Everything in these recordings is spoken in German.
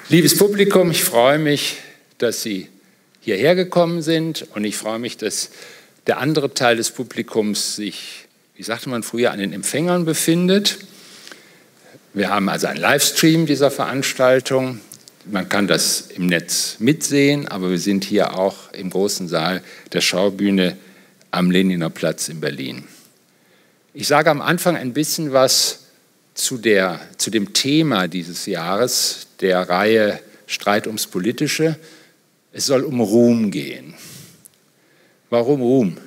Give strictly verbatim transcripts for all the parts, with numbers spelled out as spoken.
Liebes Publikum, ich freue mich, dass Sie hierher gekommen sind und ich freue mich, dass der andere Teil des Publikums sich, wie sagte man früher, an den Empfängern befindet. Wir haben also einen Livestream dieser Veranstaltung. Man kann das im Netz mitsehen, aber wir sind hier auch im großen Saal der Schaubühne am Lehniner Platz in Berlin. Ich sage am Anfang ein bisschen was zu, der, zu dem Thema dieses Jahres, der Reihe Streit ums Politische. Es soll um Ruhm gehen. Warum Ruhm?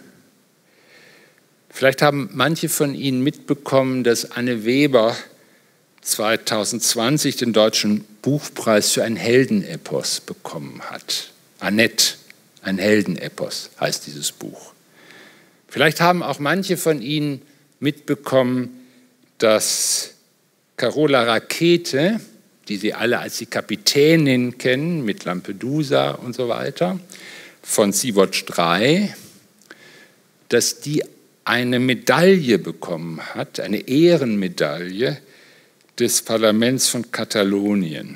Vielleicht haben manche von Ihnen mitbekommen, dass Anne Weber zweitausendzwanzig den Deutschen Buchpreis für ein Heldenepos bekommen hat. Annette, ein Heldenepos heißt dieses Buch. Vielleicht haben auch manche von Ihnen mitbekommen, dass Carola Rackete, die Sie alle als die Kapitänin kennen, mit Lampedusa und so weiter, von Sea-Watch drei, dass die eine Medaille bekommen hat, eine Ehrenmedaille des Parlaments von Katalonien.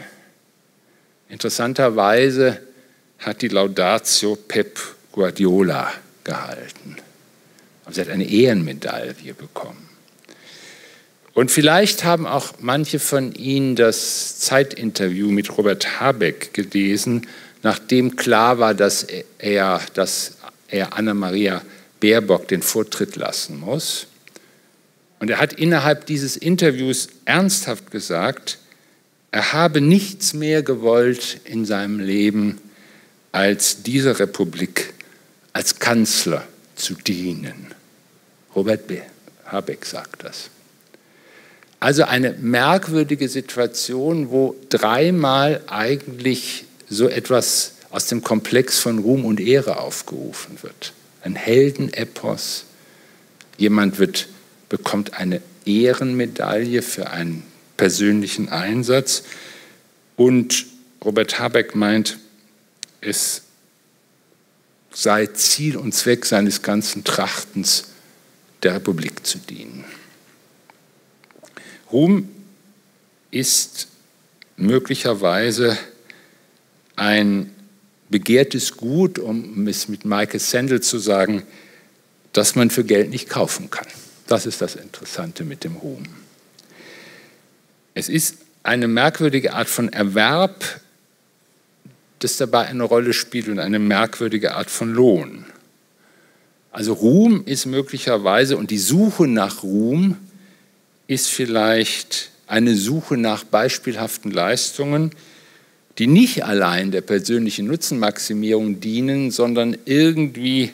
Interessanterweise hat die Laudatio Pep Guardiola gehalten. Aber sie hat eine Ehrenmedaille bekommen. Und vielleicht haben auch manche von Ihnen das Zeitinterview mit Robert Habeck gelesen, nachdem klar war, dass er, dass er Annemaria Baerbock den Vortritt lassen muss. Und er hat innerhalb dieses Interviews ernsthaft gesagt, er habe nichts mehr gewollt in seinem Leben, als dieser Republik als Kanzler zu dienen. Robert Habeck sagt das. Also eine merkwürdige Situation, wo dreimal eigentlich so etwas aus dem Komplex von Ruhm und Ehre aufgerufen wird. Ein Heldenepos. Jemand wird, bekommt eine Ehrenmedaille für einen persönlichen Einsatz. Und Robert Habeck meint, es sei Ziel und Zweck seines ganzen Trachtens, der Republik zu dienen. Ruhm ist möglicherweise ein begehrtes Gut, um es mit Michael Sandel zu sagen, das man für Geld nicht kaufen kann. Das ist das Interessante mit dem Ruhm. Es ist eine merkwürdige Art von Erwerb, das dabei eine Rolle spielt, und eine merkwürdige Art von Lohn. Also Ruhm ist möglicherweise, und die Suche nach Ruhm ist vielleicht eine Suche nach beispielhaften Leistungen, die nicht allein der persönlichen Nutzenmaximierung dienen, sondern irgendwie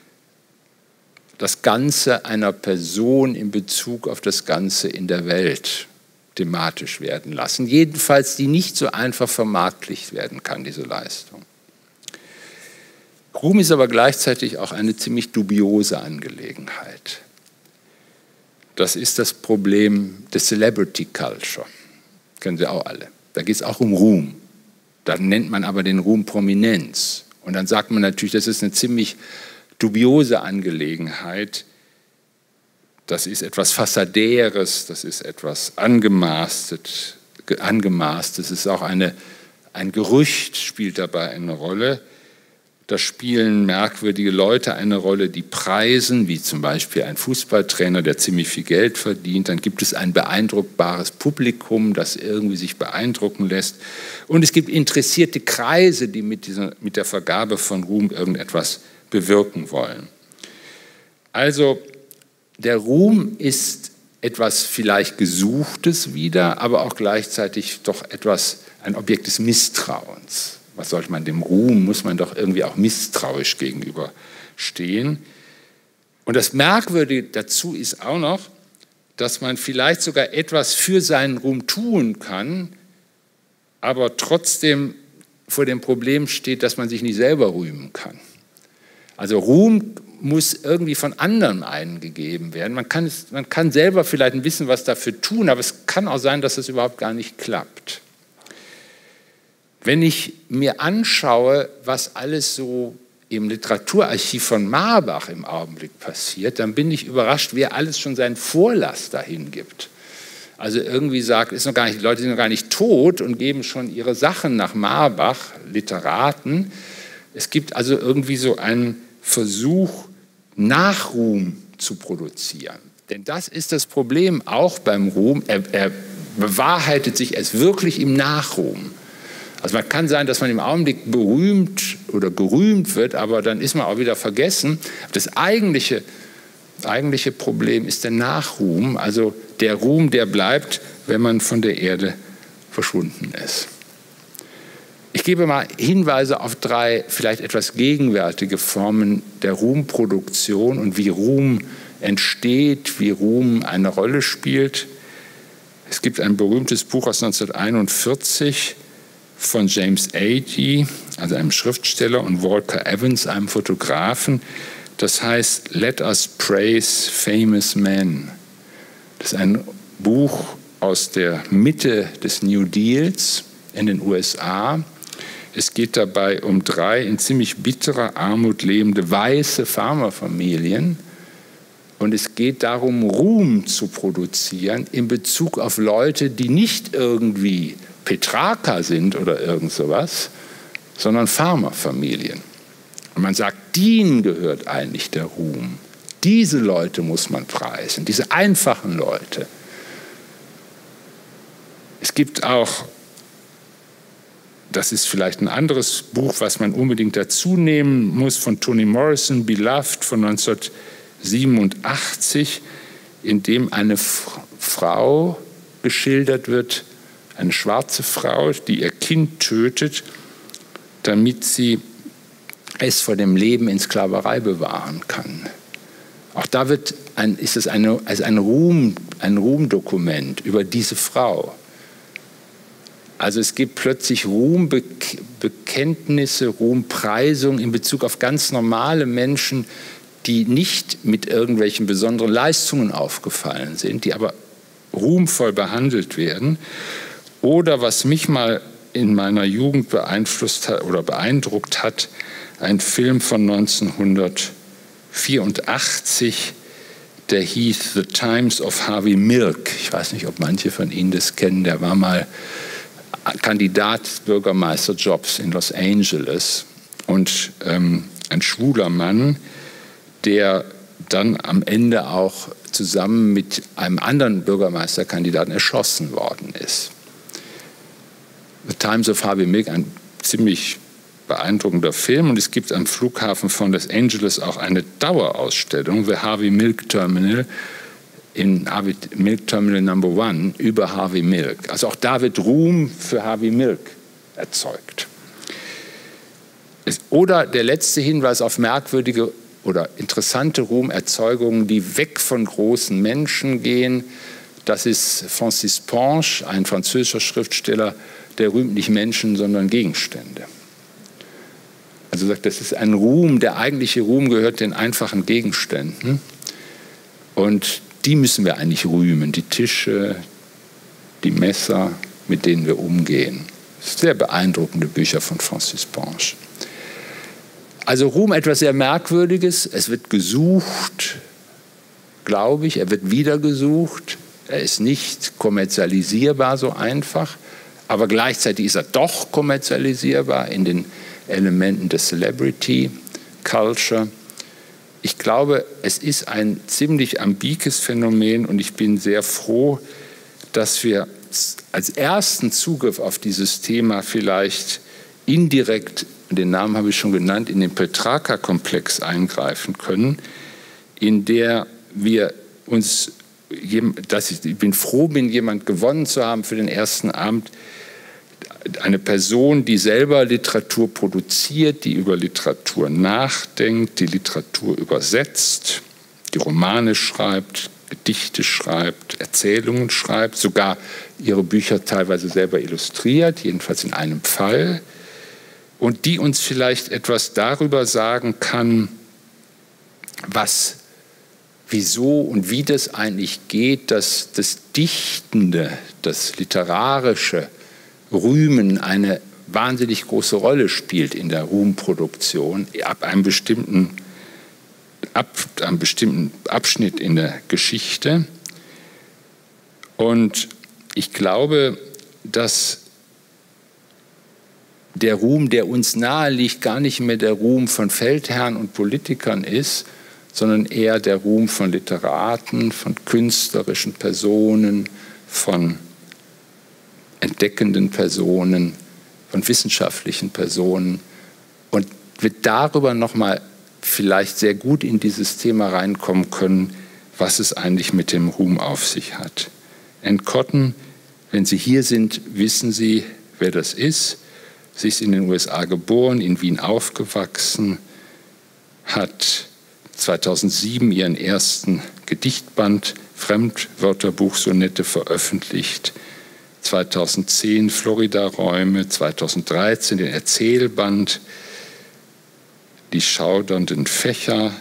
das Ganze einer Person in Bezug auf das Ganze in der Welt thematisch werden lassen. Jedenfalls, die nicht so einfach vermarktlicht werden kann, diese Leistung. Ruhm ist aber gleichzeitig auch eine ziemlich dubiose Angelegenheit. Das ist das Problem des Celebrity Culture. Kennen Sie auch alle. Da geht es auch um Ruhm. Dann nennt man aber den Ruhm Prominenz. Und dann sagt man natürlich, das ist eine ziemlich dubiose Angelegenheit. Das ist etwas Fassadäres, das ist etwas angemaßtes. angemaßtes. Es ist auch eine, ein Gerücht spielt dabei eine Rolle. Da spielen merkwürdige Leute eine Rolle, die preisen, wie zum Beispiel ein Fußballtrainer, der ziemlich viel Geld verdient. Dann gibt es ein beeindruckbares Publikum, das irgendwie sich beeindrucken lässt. Und es gibt interessierte Kreise, die mit, dieser, mit der Vergabe von Ruhm irgendetwas bewirken wollen. Also der Ruhm ist etwas vielleicht Gesuchtes wieder, aber auch gleichzeitig doch etwas, ein Objekt des Misstrauens. Was sollte man dem Ruhm, muss man doch irgendwie auch misstrauisch gegenüberstehen. Und das Merkwürdige dazu ist auch noch, dass man vielleicht sogar etwas für seinen Ruhm tun kann, aber trotzdem vor dem Problem steht, dass man sich nicht selber rühmen kann. Also Ruhm muss irgendwie von anderen eingegeben werden. Man kann, es, man kann selber vielleicht ein bisschen was dafür tun, aber es kann auch sein, dass es überhaupt gar nicht klappt. Wenn ich mir anschaue, was alles so im Literaturarchiv von Marbach im Augenblick passiert, dann bin ich überrascht, wer alles schon seinen Vorlass dahin gibt. also irgendwie sagt, ist noch gar nicht, die Leute sind noch gar nicht tot und geben schon ihre Sachen nach Marbach, Literaten. Es gibt also irgendwie so einen Versuch, Nachruhm zu produzieren. Denn das ist das Problem auch beim Ruhm. Er, er bewahrheitet sich erst wirklich im Nachruhm. Also man kann sein, dass man im Augenblick berühmt oder gerühmt wird, aber dann ist man auch wieder vergessen. Das eigentliche, eigentliche Problem ist der Nachruhm, also der Ruhm, der bleibt, wenn man von der Erde verschwunden ist. Ich gebe mal Hinweise auf drei vielleicht etwas gegenwärtige Formen der Ruhmproduktion und wie Ruhm entsteht, wie Ruhm eine Rolle spielt. Es gibt ein berühmtes Buch aus neunzehnhunderteinundvierzig von James Agee, also einem Schriftsteller, und Walker Evans, einem Fotografen. Das heißt Let Us Praise Famous Men. Das ist ein Buch aus der Mitte des New Deals in den U S A. Es geht dabei um drei in ziemlich bitterer Armut lebende weiße Farmerfamilien. Und es geht darum, Ruhm zu produzieren in Bezug auf Leute, die nicht irgendwie Petrarca sind oder irgend sowas, sondern Farmerfamilien. Und man sagt, denen gehört eigentlich der Ruhm. Diese Leute muss man preisen, diese einfachen Leute. Es gibt auch, das ist vielleicht ein anderes Buch, was man unbedingt dazu nehmen muss, von Toni Morrison, Beloved von neunzehnhundertsiebenundachtzig, in dem eine Frau geschildert wird, eine schwarze Frau, die ihr Kind tötet, damit sie es vor dem Leben in Sklaverei bewahren kann. Auch da wird ein, ist es eine, also ein, Ruhm, ein Ruhmdokument über diese Frau. Also es gibt plötzlich Ruhmbekenntnisse, Ruhmpreisung in Bezug auf ganz normale Menschen, die nicht mit irgendwelchen besonderen Leistungen aufgefallen sind, die aber ruhmvoll behandelt werden. Oder was mich mal in meiner Jugend beeinflusst hat oder beeindruckt hat, ein Film von neunzehnhundertvierundachtzig, der hieß The Times of Harvey Milk. Ich weiß nicht, ob manche von Ihnen das kennen. Der war mal Kandidat Bürgermeisterjobs in Los Angeles und ähm, ein schwuler Mann, der dann am Ende auch zusammen mit einem anderen Bürgermeisterkandidaten erschossen worden ist. The Times of Harvey Milk, ein ziemlich beeindruckender Film, und es gibt am Flughafen von Los Angeles auch eine Dauerausstellung, The Harvey Milk Terminal, in Harvey Milk Terminal Number One über Harvey Milk. Also auch da wird Ruhm für Harvey Milk erzeugt. Oder der letzte Hinweis auf merkwürdige oder interessante Ruhmerzeugungen, die weg von großen Menschen gehen. Das ist Francis Ponge, ein französischer Schriftsteller, der rühmt nicht Menschen, sondern Gegenstände. Also sagt, das ist ein Ruhm, der eigentliche Ruhm gehört den einfachen Gegenständen. Und die müssen wir eigentlich rühmen, die Tische, die Messer, mit denen wir umgehen. Sehr beeindruckende Bücher von Francis Ponge. Also Ruhm etwas sehr Merkwürdiges. Es wird gesucht, glaube ich, er wird wieder gesucht. Er ist nicht kommerzialisierbar so einfach, aber gleichzeitig ist er doch kommerzialisierbar in den Elementen des Celebrity Culture. Ich glaube, es ist ein ziemlich ambigues Phänomen und ich bin sehr froh, dass wir als ersten Zugriff auf dieses Thema vielleicht indirekt, den Namen habe ich schon genannt, in den Petrarca-Komplex eingreifen können, in der wir uns, dass ich, ich bin froh bin, jemand gewonnen zu haben für den ersten Abend, eine Person, die selber Literatur produziert, die über Literatur nachdenkt, die Literatur übersetzt, die Romane schreibt, Gedichte schreibt, Erzählungen schreibt, sogar ihre Bücher teilweise selber illustriert, jedenfalls in einem Fall, und die uns vielleicht etwas darüber sagen kann, was, wieso und wie das eigentlich geht, dass das Dichtende, das Literarische Rühmen eine wahnsinnig große Rolle spielt in der Ruhmproduktion ab einem bestimmten, ab einem bestimmten Abschnitt in der Geschichte. Und ich glaube, dass der Ruhm, der uns nahe liegt, gar nicht mehr der Ruhm von Feldherren und Politikern ist, sondern eher der Ruhm von Literaten, von künstlerischen Personen, von entdeckenden Personen, von wissenschaftlichen Personen. Und wir darüber nochmal vielleicht sehr gut in dieses Thema reinkommen können, was es eigentlich mit dem Ruhm auf sich hat. Anne Cotton, wenn Sie hier sind, wissen Sie, wer das ist. Sie ist in den U S A geboren, in Wien aufgewachsen, hat zweitausendsieben ihren ersten Gedichtband Fremdwörterbuch Sonette veröffentlicht, zweitausendzehn Florida-Räume, zweitausenddreizehn den Erzählband Die schaudernden Fächer,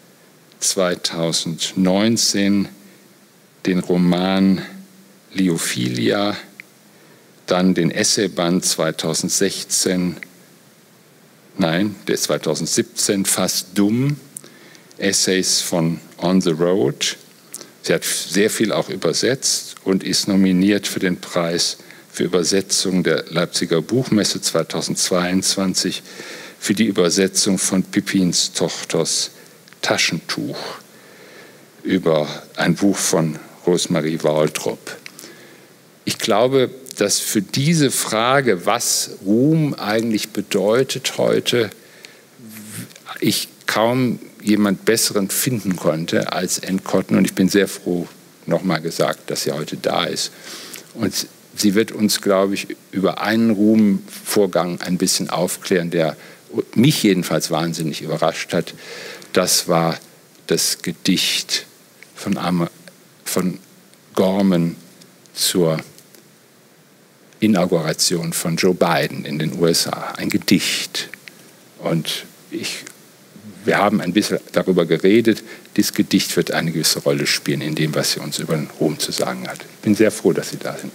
zweitausendneunzehn den Roman Liophilia, dann den Essayband zweitausendsechzehn, nein, der ist zweitausendsiebzehn, Fast dumm, Essays von On the Road. Sie hat sehr viel auch übersetzt und ist nominiert für den Preis für Übersetzung der Leipziger Buchmesse zweitausendzweiundzwanzig für die Übersetzung von Pippins Tochters Taschentuch über ein Buch von Rosemarie Waldrop. Ich glaube, dass für diese Frage, was Ruhm eigentlich bedeutet heute, ich kaum jemand Besseren finden konnte als Anne Cotton. Und ich bin sehr froh, nochmal gesagt, dass sie heute da ist. Und sie wird uns, glaube ich, über einen Ruhmvorgang ein bisschen aufklären, der mich jedenfalls wahnsinnig überrascht hat. Das war das Gedicht von, Am- von Gorman zur Inauguration von Joe Biden in den U S A. Ein Gedicht. Und ich, wir haben ein bisschen darüber geredet. Dieses Gedicht wird eine gewisse Rolle spielen in dem, was sie uns über den Ruhm zu sagen hat. Ich bin sehr froh, dass Sie da sind.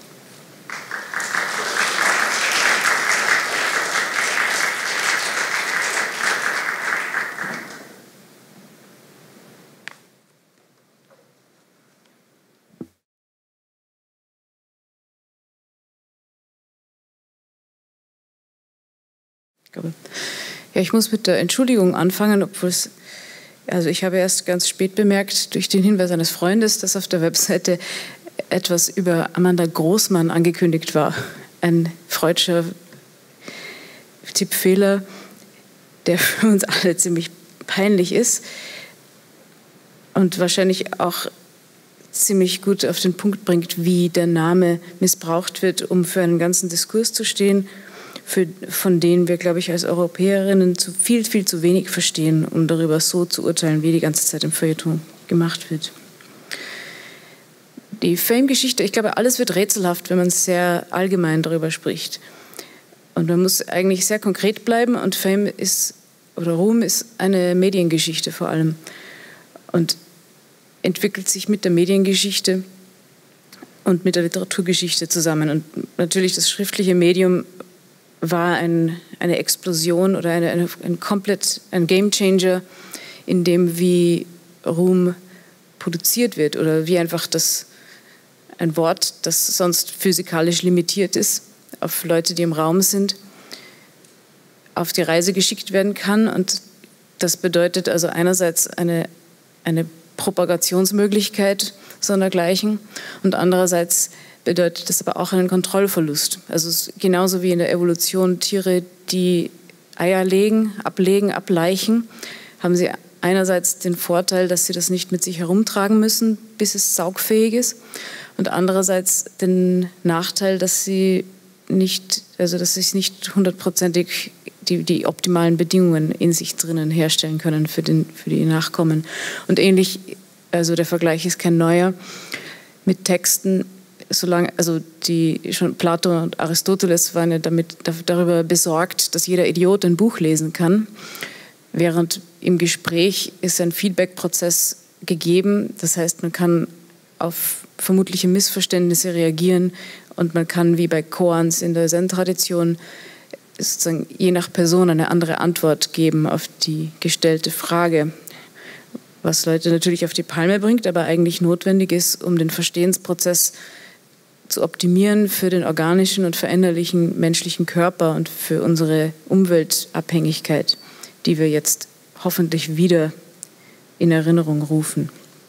Ja, ich muss mit der Entschuldigung anfangen, obwohl es, also ich habe erst ganz spät bemerkt, durch den Hinweis eines Freundes, dass auf der Webseite etwas über Amanda Großmann angekündigt war. Ein freudscher Tippfehler, der für uns alle ziemlich peinlich ist und wahrscheinlich auch ziemlich gut auf den Punkt bringt, wie der Name missbraucht wird, um für einen ganzen Diskurs zu stehen, Für, von denen wir, glaube ich, als Europäerinnen zu viel, viel zu wenig verstehen, um darüber so zu urteilen, wie die ganze Zeit im Feuilleton gemacht wird. Die Fame-Geschichte, ich glaube, alles wird rätselhaft, wenn man sehr allgemein darüber spricht. Und man muss eigentlich sehr konkret bleiben und Fame ist, oder Ruhm ist eine Mediengeschichte vor allem und entwickelt sich mit der Mediengeschichte und mit der Literaturgeschichte zusammen. Und natürlich das schriftliche Medium war ein, eine Explosion oder eine, eine, ein komplett ein Gamechanger in dem, wie Ruhm produziert wird oder wie einfach das ein Wort, das sonst physikalisch limitiert ist, auf Leute, die im Raum sind, auf die Reise geschickt werden kann. Und das bedeutet also einerseits eine, eine Propagationsmöglichkeit sondergleichen und andererseits bedeutet das aber auch einen Kontrollverlust. Also es ist genauso wie in der Evolution Tiere, die Eier legen, ablegen, ableichen, haben sie einerseits den Vorteil, dass sie das nicht mit sich herumtragen müssen, bis es saugfähig ist, und andererseits den Nachteil, dass sie nicht, also dass sie nicht hundertprozentig die, die optimalen Bedingungen in sich drinnen herstellen können für, den, für die Nachkommen. Und ähnlich, also der Vergleich ist kein neuer, mit Texten. Solange, also die, schon Plato und Aristoteles waren ja damit, darüber besorgt, dass jeder Idiot ein Buch lesen kann, während im Gespräch ist ein Feedback-Prozess gegeben. Das heißt, man kann auf vermutliche Missverständnisse reagieren und man kann, wie bei Koans in der Zen-Tradition, sozusagen je nach Person eine andere Antwort geben auf die gestellte Frage. was Leute natürlich auf die Palme bringt, aber eigentlich notwendig ist, um den Verstehensprozess zu optimieren für den organischen und veränderlichen menschlichen Körper und für unsere Umweltabhängigkeit, die wir jetzt hoffentlich wieder in Erinnerung rufen.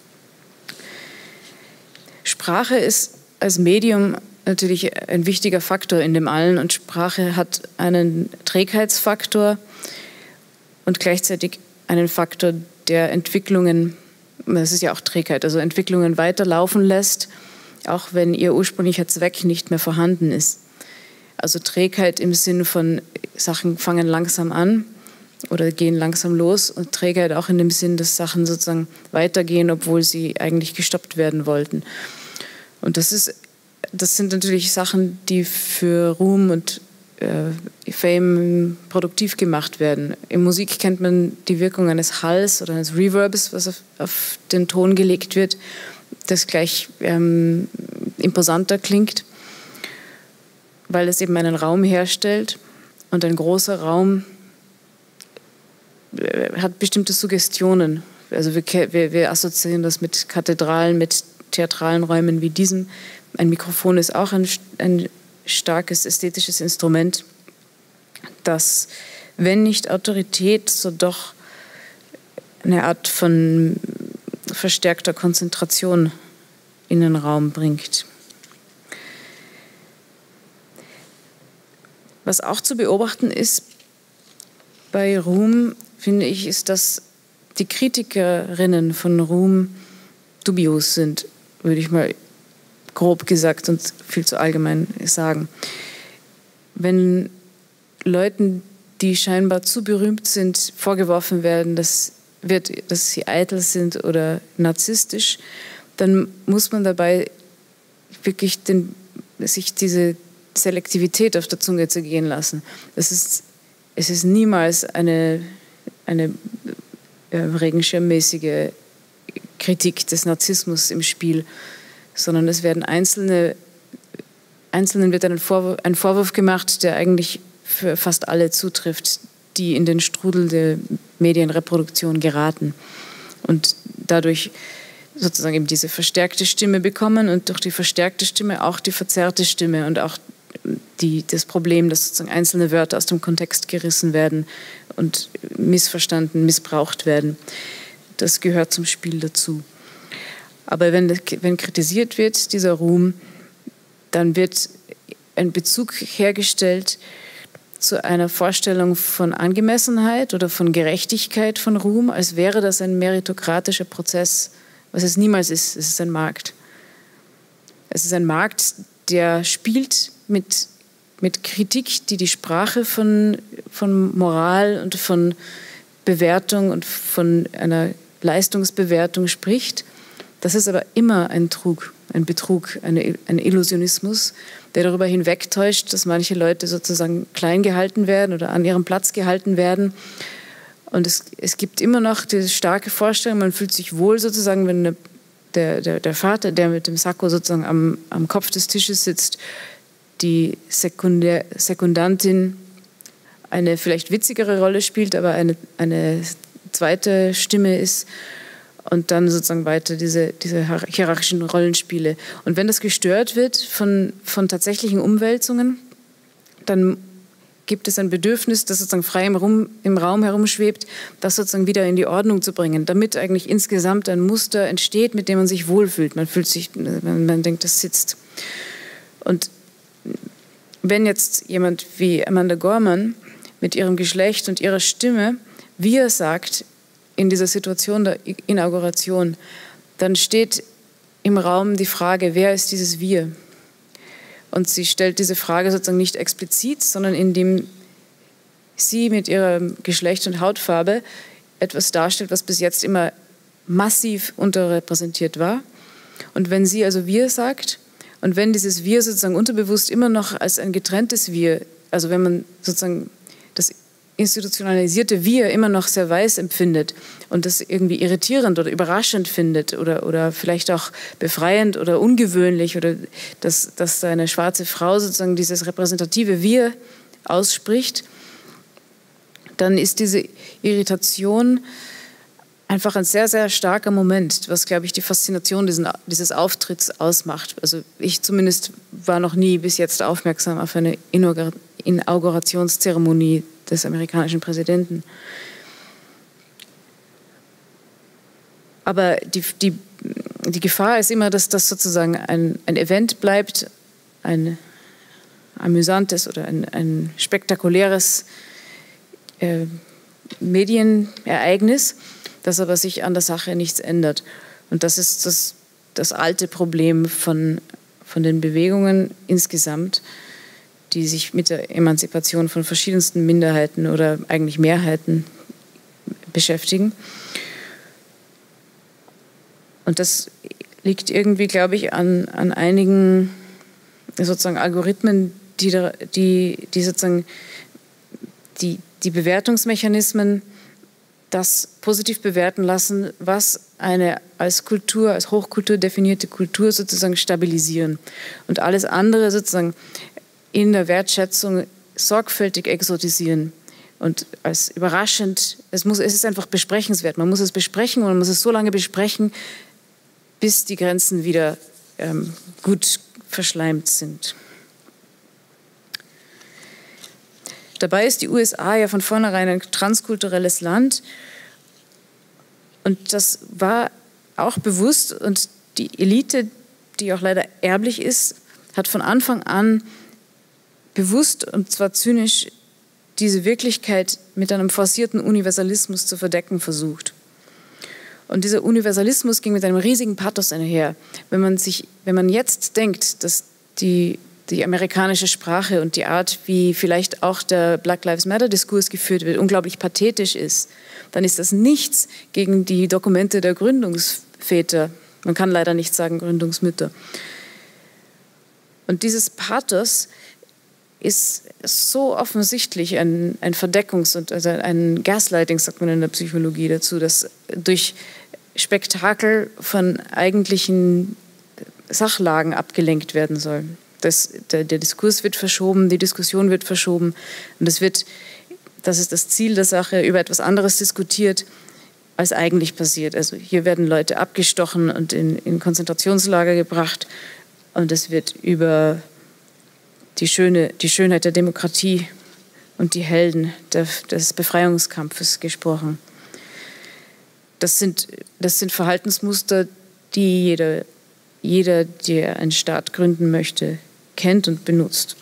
Sprache ist als Medium natürlich ein wichtiger Faktor in dem Allen und Sprache hat einen Trägheitsfaktor und gleichzeitig einen Faktor, der Entwicklungen, das ist ja auch Trägheit, also Entwicklungen weiterlaufen lässt, auch wenn ihr ursprünglicher Zweck nicht mehr vorhanden ist. Also Trägheit im Sinne von Sachen fangen langsam an oder gehen langsam los und Trägheit auch in dem Sinn, dass Sachen sozusagen weitergehen, obwohl sie eigentlich gestoppt werden wollten. Und das ist, das sind natürlich Sachen, die für Ruhm und äh, Fame produktiv gemacht werden. In Musik kennt man die Wirkung eines Halls oder eines Reverbs, was auf, auf den Ton gelegt wird, das gleich ähm, imposanter klingt, weil es eben einen Raum herstellt und ein großer Raum äh, hat bestimmte Suggestionen. Also wir, wir, wir assoziieren das mit Kathedralen, mit theatralen Räumen wie diesem. Ein Mikrofon ist auch ein, ein starkes ästhetisches Instrument, das, wenn nicht Autorität, so doch eine Art von verstärkter Konzentration in den Raum bringt. Was auch zu beobachten ist bei Ruhm, finde ich, ist, dass die Kritikerinnen von Ruhm dubios sind, würde ich mal grob gesagt und viel zu allgemein sagen. Wenn Leuten, die scheinbar zu berühmt sind, vorgeworfen werden, dass, wird, dass sie eitel sind oder narzisstisch, dann muss man dabei wirklich den, sich diese Selektivität auf der Zunge zergehen lassen. Das ist, es ist niemals eine, eine äh, regenschirmmäßige Kritik des Narzissmus im Spiel, sondern es werden einzelne, Einzelnen wird ein Vorwurf, ein Vorwurf gemacht, der eigentlich für fast alle zutrifft, die in den Strudel der Medienreproduktion geraten und dadurch sozusagen eben diese verstärkte Stimme bekommen und durch die verstärkte Stimme auch die verzerrte Stimme und auch die, das Problem, dass sozusagen einzelne Wörter aus dem Kontext gerissen werden und missverstanden, missbraucht werden. Das gehört zum Spiel dazu. Aber wenn, wenn kritisiert wird, dieser Ruhm, dann wird ein Bezug hergestellt zu einer Vorstellung von Angemessenheit oder von Gerechtigkeit von Ruhm, als wäre das ein meritokratischer Prozess, was es niemals ist. Es ist ein Markt. Es ist ein Markt, der spielt mit, mit Kritik, die die Sprache von, von Moral und von Bewertung und von einer Leistungsbewertung spricht. Das ist aber immer ein Trug, ein Betrug, eine, ein Illusionismus, der darüber hinwegtäuscht, dass manche Leute sozusagen klein gehalten werden oder an ihrem Platz gehalten werden. Und es, es gibt immer noch diese starke Vorstellung, man fühlt sich wohl sozusagen, wenn der, der, der Vater, der mit dem Sakko sozusagen am, am Kopf des Tisches sitzt, die Sekundär, Sekundantin eine vielleicht witzigere Rolle spielt, aber eine, eine zweite Stimme ist und dann sozusagen weiter diese, diese hierarchischen Rollenspiele. Und wenn das gestört wird von, von tatsächlichen Umwälzungen, dann gibt es ein Bedürfnis, das sozusagen frei im, Rum, im Raum herumschwebt, das sozusagen wieder in die Ordnung zu bringen, damit eigentlich insgesamt ein Muster entsteht, mit dem man sich wohlfühlt. Man fühlt sich, man, man denkt, das sitzt. Und wenn jetzt jemand wie Amanda Gorman mit ihrem Geschlecht und ihrer Stimme wir sagt in dieser Situation der Inauguration, dann steht im Raum die Frage, wer ist dieses Wir? Und sie stellt diese Frage sozusagen nicht explizit, sondern indem sie mit ihrem Geschlecht und Hautfarbe etwas darstellt, was bis jetzt immer massiv unterrepräsentiert war. Und wenn sie also Wir sagt und wenn dieses Wir sozusagen unterbewusst immer noch als ein getrenntes Wir, also wenn man sozusagen das institutionalisierte Wir immer noch sehr weiß empfindet und das irgendwie irritierend oder überraschend findet oder, oder vielleicht auch befreiend oder ungewöhnlich oder dass, dass eine schwarze Frau sozusagen dieses repräsentative Wir ausspricht, dann ist diese Irritation einfach ein sehr, sehr starker Moment, was, glaube ich, die Faszination diesen, dieses Auftritts ausmacht. Also ich zumindest war noch nie bis jetzt aufmerksam auf eine Inaugurationszeremonie des amerikanischen Präsidenten. Aber die, die, die Gefahr ist immer, dass das sozusagen ein, ein Event bleibt, ein amüsantes oder ein, ein spektakuläres äh, Medienereignis, dass aber sich an der Sache nichts ändert. Und das ist das, das alte Problem von, von den Bewegungen insgesamt, die sich mit der Emanzipation von verschiedensten Minderheiten oder eigentlich Mehrheiten beschäftigen. Und das liegt irgendwie, glaube ich, an, an einigen sozusagen Algorithmen, die, da, die, die sozusagen die, die Bewertungsmechanismen das positiv bewerten lassen, was eine als Kultur, als Hochkultur definierte Kultur sozusagen stabilisieren. Und alles andere sozusagen in der Wertschätzung sorgfältig exotisieren. Und als überraschend, es, muss, es ist einfach besprechenswert. Man muss es besprechen und man muss es so lange besprechen, bis die Grenzen wieder ähm, gut verschleimt sind. Dabei ist die U S A ja von vornherein ein transkulturelles Land. Und das war auch bewusst. Und die Elite, die auch leider erblich ist, hat von Anfang an bewusst und zwar zynisch diese Wirklichkeit mit einem forcierten Universalismus zu verdecken versucht. Und dieser Universalismus ging mit einem riesigen Pathos einher. Wenn man sich, wenn man jetzt denkt, dass die, die amerikanische Sprache und die Art, wie vielleicht auch der Black Lives Matter-Diskurs geführt wird, unglaublich pathetisch ist, dann ist das nichts gegen die Dokumente der Gründungsväter. Man kann leider nicht sagen Gründungsmütter. Und dieses Pathos ist so offensichtlich ein, ein Verdeckungs- und also ein Gaslighting, sagt man in der Psychologie dazu, dass durch Spektakel von eigentlichen Sachlagen abgelenkt werden soll. Das, der, der Diskurs wird verschoben, die Diskussion wird verschoben und es wird, das ist das Ziel der Sache, über etwas anderes diskutiert, als eigentlich passiert. Also hier werden Leute abgestochen und in, in Konzentrationslager gebracht und es wird über die, schöne, die Schönheit der Demokratie und die Helden der, des Befreiungskampfes gesprochen. Das sind, das sind Verhaltensmuster, die jeder, jeder, der einen Staat gründen möchte, kennt und benutzt.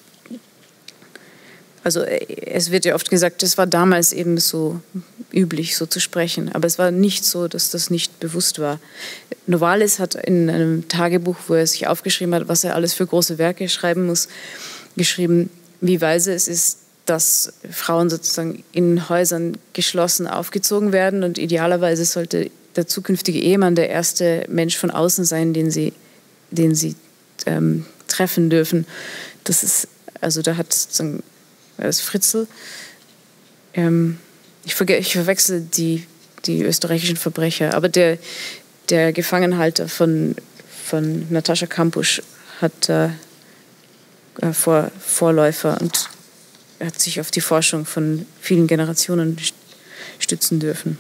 Also es wird ja oft gesagt, es war damals eben so üblich, so zu sprechen. Aber es war nicht so, dass das nicht bewusst war. Novalis hat in einem Tagebuch, wo er sich aufgeschrieben hat, was er alles für große Werke schreiben muss, geschrieben, wie weise es ist, dass Frauen sozusagen in Häusern geschlossen aufgezogen werden und idealerweise sollte der zukünftige Ehemann der erste Mensch von außen sein, den sie, den sie ähm, treffen dürfen. Das ist, also da hat sozusagen das Fritzl, ähm, ich, verge- ich verwechsel die, die österreichischen Verbrecher, aber der, der Gefangenhalter von, von Natascha Kampusch hat äh, Vor, Vorläufer und hat sich auf die Forschung von vielen Generationen stützen dürfen.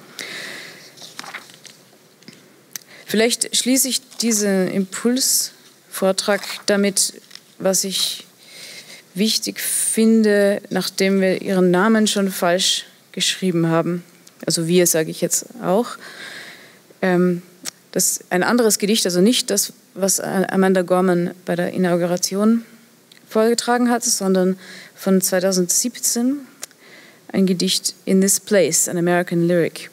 Vielleicht schließe ich diesen Impulsvortrag damit, was ich wichtig finde, nachdem wir Ihren Namen schon falsch geschrieben haben, also wir sage ich jetzt auch, ähm, das ein anderes Gedicht, also nicht das, was Amanda Gorman bei der Inauguration vorgetragen hat, sondern von zweitausendsiebzehn ein Gedicht In This Place, an American Lyric.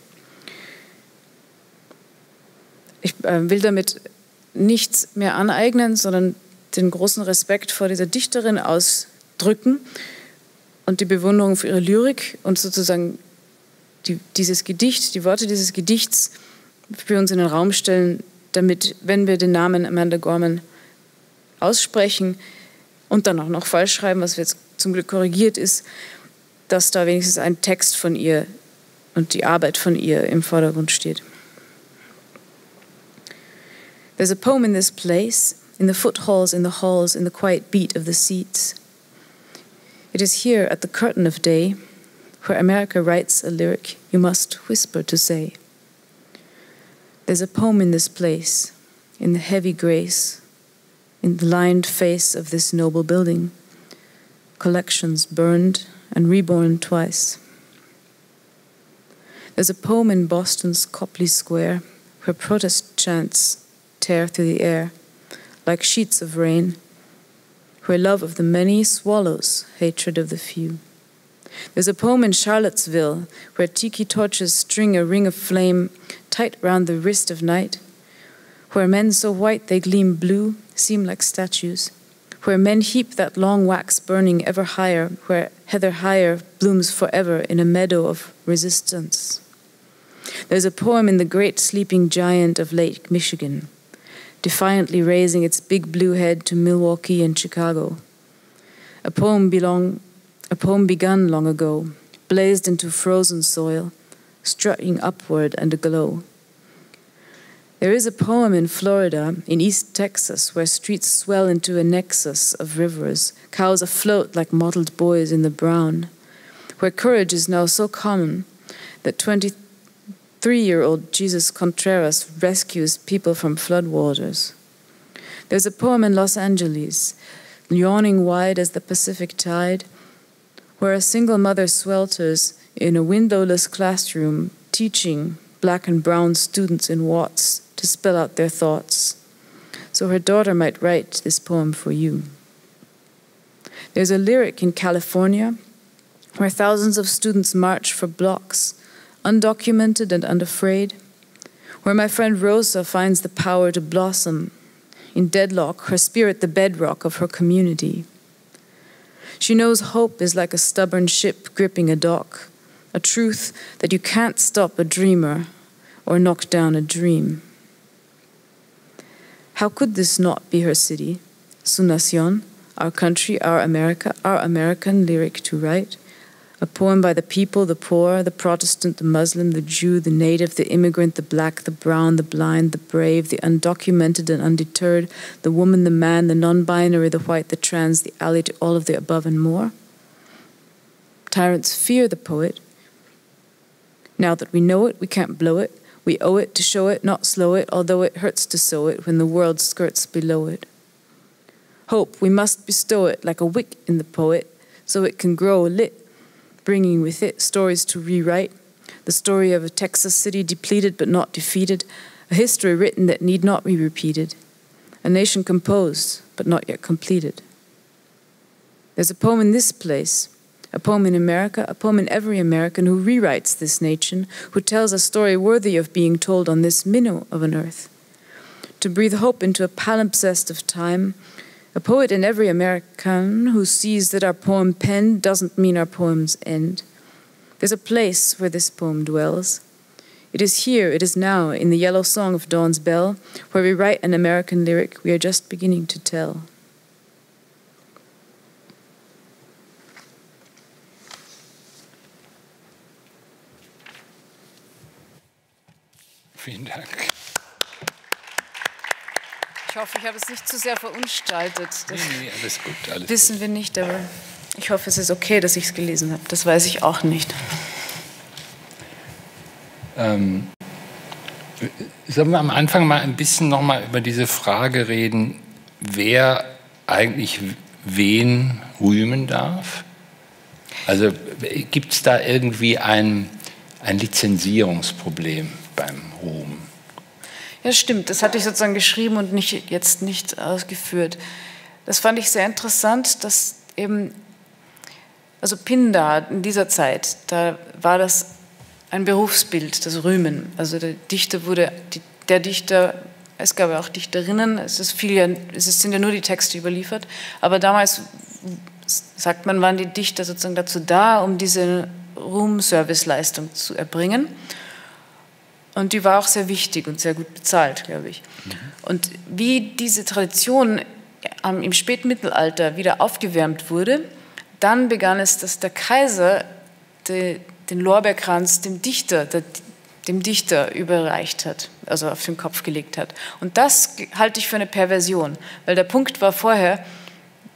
Ich äh, will damit nichts mehr aneignen, sondern den großen Respekt vor dieser Dichterin ausdrücken und die Bewunderung für ihre Lyrik und sozusagen die, dieses Gedicht, die Worte dieses Gedichts für uns in den Raum stellen, damit, wenn wir den Namen Amanda Gorman aussprechen und dann auch noch falsch schreiben, was jetzt zum Glück korrigiert ist, dass da wenigstens ein Text von ihr und die Arbeit von ihr im Vordergrund steht. There's a poem in this place, in the foothalls, in the halls, in the quiet beat of the seats. It is here at the curtain of day, where America writes a lyric you must whisper to say. There's a poem in this place, in the heavy grace, in the lined face of this noble building, collections burned and reborn twice. There's a poem in Boston's Copley Square, where protest chants tear through the air like sheets of rain, where love of the many swallows hatred of the few. There's a poem in Charlottesville, where tiki torches string a ring of flame tight round the wrist of night, where men so white they gleam blue seem like statues, where men heap that long wax burning ever higher, where heather higher blooms forever in a meadow of resistance. There's a poem in the great sleeping giant of Lake Michigan, defiantly raising its big blue head to Milwaukee and Chicago. A poem belong, a poem begun long ago, blazed into frozen soil, strutting upward and aglow. There is a poem in Florida, in East Texas, where streets swell into a nexus of rivers, cows afloat like mottled boys in the brown, where courage is now so common that twenty-three-year-old Jesus Contreras rescues people from floodwaters. There's a poem in Los Angeles, yawning wide as the Pacific tide, where a single mother swelters in a windowless classroom, teaching black and brown students in Watts to spell out their thoughts, so her daughter might write this poem for you. There's a lyric in California where thousands of students march for blocks, undocumented and unafraid, where my friend Rosa finds the power to blossom, in deadlock, her spirit the bedrock of her community. She knows hope is like a stubborn ship gripping a dock, a truth that you can't stop a dreamer or knock down a dream. How could this not be her city, su nación, our country, our America, our American lyric to write? A poem by the people, the poor, the Protestant, the Muslim, the Jew, the native, the immigrant, the black, the brown, the blind, the brave, the undocumented and undeterred, the woman, the man, the non-binary, the white, the trans, the ally to all of the above and more. Tyrants fear the poet. Now that we know it, we can't blow it. We owe it to show it, not slow it, although it hurts to sow it when the world skirts below it. Hope, we must bestow it like a wick in the poet, so it can grow lit, bringing with it stories to rewrite, the story of a Texas city depleted but not defeated, a history written that need not be repeated, a nation composed but not yet completed. There's a poem in this place, a poem in America, a poem in every American who rewrites this nation, who tells a story worthy of being told on this minnow of an earth. To breathe hope into a palimpsest of time, a poet in every American who sees that our poem penned doesn't mean our poems end. There's a place where this poem dwells. It is here, it is now, in the yellow song of dawn's bell, where we write an American lyric we are just beginning to tell. Vielen Dank. Ich hoffe, ich habe es nicht zu sehr verunstaltet. Das nee, nee, alles gut. Alles wissen gut. wir nicht, aber ich hoffe, es ist okay, dass ich es gelesen habe. Das weiß ich auch nicht. Ähm, sollen wir am Anfang mal ein bisschen noch mal über diese Frage reden, wer eigentlich wen rühmen darf? Also gibt es da irgendwie ein, ein Lizenzierungsproblem beim Ruhm? Ja, stimmt. Das hatte ich sozusagen geschrieben und nicht, jetzt nicht ausgeführt. Das fand ich sehr interessant, dass eben, also Pindar in dieser Zeit, da war das ein Berufsbild, das Rühmen. Also der Dichter wurde, die, der Dichter, es gab ja auch Dichterinnen, es, ist viel ja, es sind ja nur die Texte überliefert, aber damals, sagt man, waren die Dichter sozusagen dazu da, um diese Ruhm-Serviceleistung zu erbringen. Und die war auch sehr wichtig und sehr gut bezahlt, glaube ich. Mhm. Und wie diese Tradition im Spätmittelalter wieder aufgewärmt wurde, dann begann es, dass der Kaiser de, den Lorbeerkranz dem Dichter, der, dem Dichter überreicht hat, also auf den Kopf gelegt hat. Und das halte ich für eine Perversion, weil der Punkt war vorher,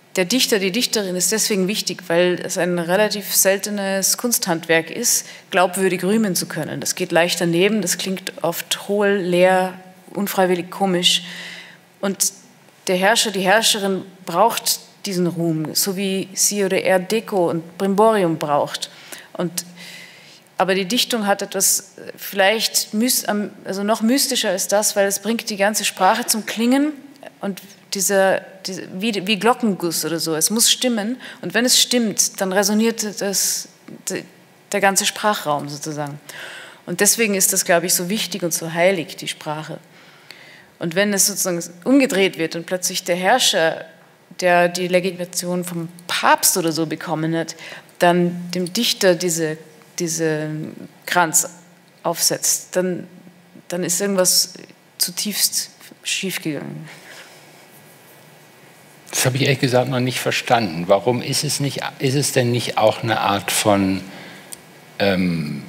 der Dichter, die Dichterin ist deswegen wichtig, weil es ein relativ seltenes Kunsthandwerk ist, glaubwürdig rühmen zu können. Das geht leicht daneben, das klingt oft hohl, leer, unfreiwillig komisch. Und der Herrscher, die Herrscherin braucht diesen Ruhm, so wie sie oder er Deko und Brimborium braucht. Und, aber die Dichtung hat etwas vielleicht also noch mystischer als das, weil es bringt die ganze Sprache zum Klingen und Dieser, diese, wie, wie Glockenguss oder so. Es muss stimmen und wenn es stimmt, dann resoniert das, der ganze Sprachraum sozusagen. Und deswegen ist das, glaube ich, so wichtig und so heilig, die Sprache. Und wenn es sozusagen umgedreht wird und plötzlich der Herrscher, der die Legitimation vom Papst oder so bekommen hat, dann dem Dichter diese, diese Kranz aufsetzt, dann, dann ist irgendwas zutiefst schiefgegangen. Das habe ich ehrlich gesagt noch nicht verstanden. Warum ist es, nicht, ist es denn nicht auch eine Art von ähm,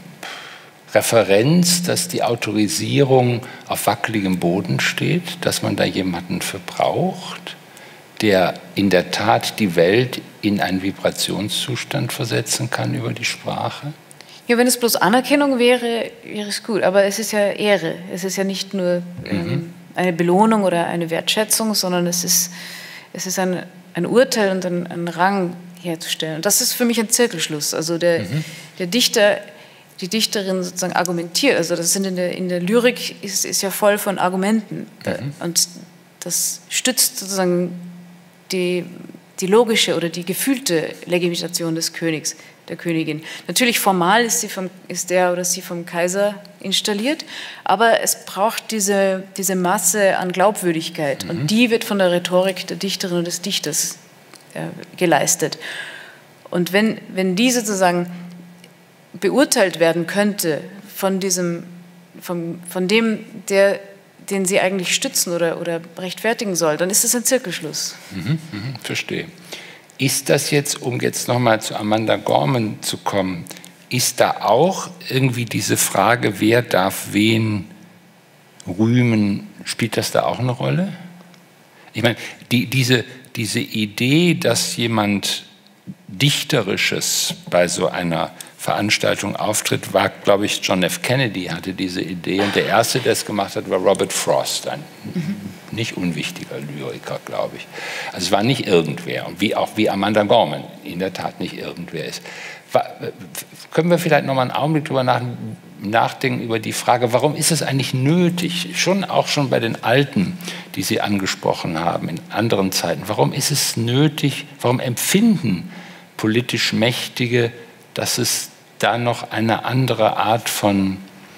Referenz, dass die Autorisierung auf wackeligem Boden steht, dass man da jemanden für braucht, der in der Tat die Welt in einen Vibrationszustand versetzen kann über die Sprache? Ja, wenn es bloß Anerkennung wäre, wäre es gut. Aber es ist ja Ehre. Es ist ja nicht nur ähm, mhm. eine Belohnung oder eine Wertschätzung, sondern es ist Es ist ein, ein Urteil und ein, ein Rang herzustellen. Und das ist für mich ein Zirkelschluss. Also der, mhm. der Dichter, die Dichterin sozusagen argumentiert. Also das sind in der, in der Lyrik ist, ist ja voll von Argumenten. Mhm. Und das stützt sozusagen die, die logische oder die gefühlte Legitimation des Königs, der Königin. Natürlich formal ist, sie vom, ist der oder sie vom Kaiser installiert, aber es braucht diese, diese Masse an Glaubwürdigkeit mhm. und die wird von der Rhetorik der Dichterin und des Dichters äh, geleistet. Und wenn, wenn die sozusagen beurteilt werden könnte von, diesem, von, von dem, der, den sie eigentlich stützen oder, oder rechtfertigen soll, dann ist es ein Zirkelschluss. Mhm, mhm, verstehe. Ist das jetzt, um jetzt nochmal zu Amanda Gorman zu kommen, ist da auch irgendwie diese Frage, wer darf wen rühmen, spielt das da auch eine Rolle? Ich meine, die, diese, diese Idee, dass jemand Dichterisches bei so einer Veranstaltung auftritt, war, glaube ich, John F. Kennedy hatte diese Idee. Und der Erste, der es gemacht hat, war Robert Frost, ein mhm. nicht unwichtiger Lyriker, glaube ich. Also es war nicht irgendwer, und wie auch wie Amanda Gorman in der Tat nicht irgendwer ist. War, können wir vielleicht noch mal einen Augenblick drüber nach, nachdenken über die Frage, warum ist es eigentlich nötig, schon auch schon bei den Alten, die Sie angesprochen haben, in anderen Zeiten, warum ist es nötig, warum empfinden politisch Mächtige, dass es da noch eine andere Art von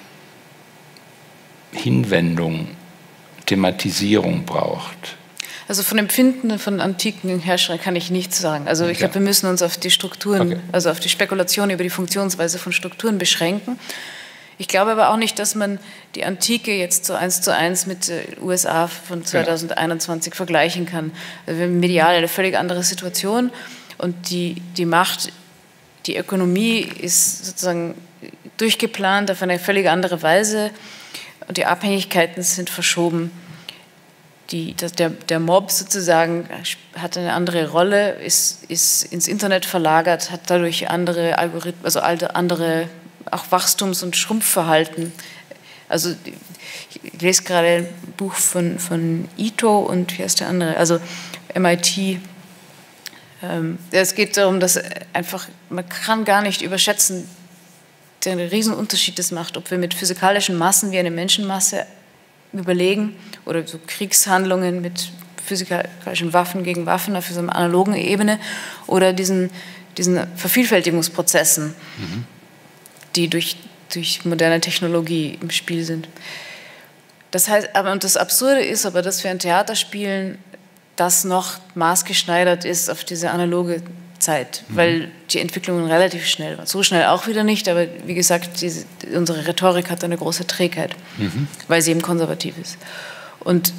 Hinwendung, Thematisierung braucht? Also von Empfinden von antiken Herrschern kann ich nichts sagen. Also ich ja. glaube, wir müssen uns auf die Strukturen, okay. also auf die Spekulation über die Funktionsweise von Strukturen beschränken. Ich glaube aber auch nicht, dass man die Antike jetzt so eins zu eins mit den U S A von zweitausendeinundzwanzig ja. vergleichen kann. Also wir haben medial eine völlig andere Situation und die, die Macht, die Ökonomie ist sozusagen durchgeplant auf eine völlig andere Weise und die Abhängigkeiten sind verschoben. Die, der, der Mob sozusagen hat eine andere Rolle, ist, ist ins Internet verlagert, hat dadurch andere Algorithmen, also andere auch Wachstums- und Schrumpfverhalten. Also ich lese gerade ein Buch von, von Ito und wie heißt der andere, also M I T. Ähm, es geht darum, dass einfach, man kann gar nicht überschätzen, den Riesenunterschied das macht, ob wir mit physikalischen Massen wie eine Menschenmasse überlegen oder so Kriegshandlungen mit physikalischen Waffen gegen Waffen auf so einer analogen Ebene oder diesen, diesen Vervielfältigungsprozessen, mhm. die durch, durch moderne Technologie im Spiel sind. Das heißt, aber, und das Absurde ist aber, dass wir ein Theater spielen, das noch maßgeschneidert ist auf diese analoge Zeit, mhm. weil die Entwicklungen relativ schnell waren. So schnell auch wieder nicht, aber wie gesagt, diese, unsere Rhetorik hat eine große Trägheit, mhm. weil sie eben konservativ ist. Und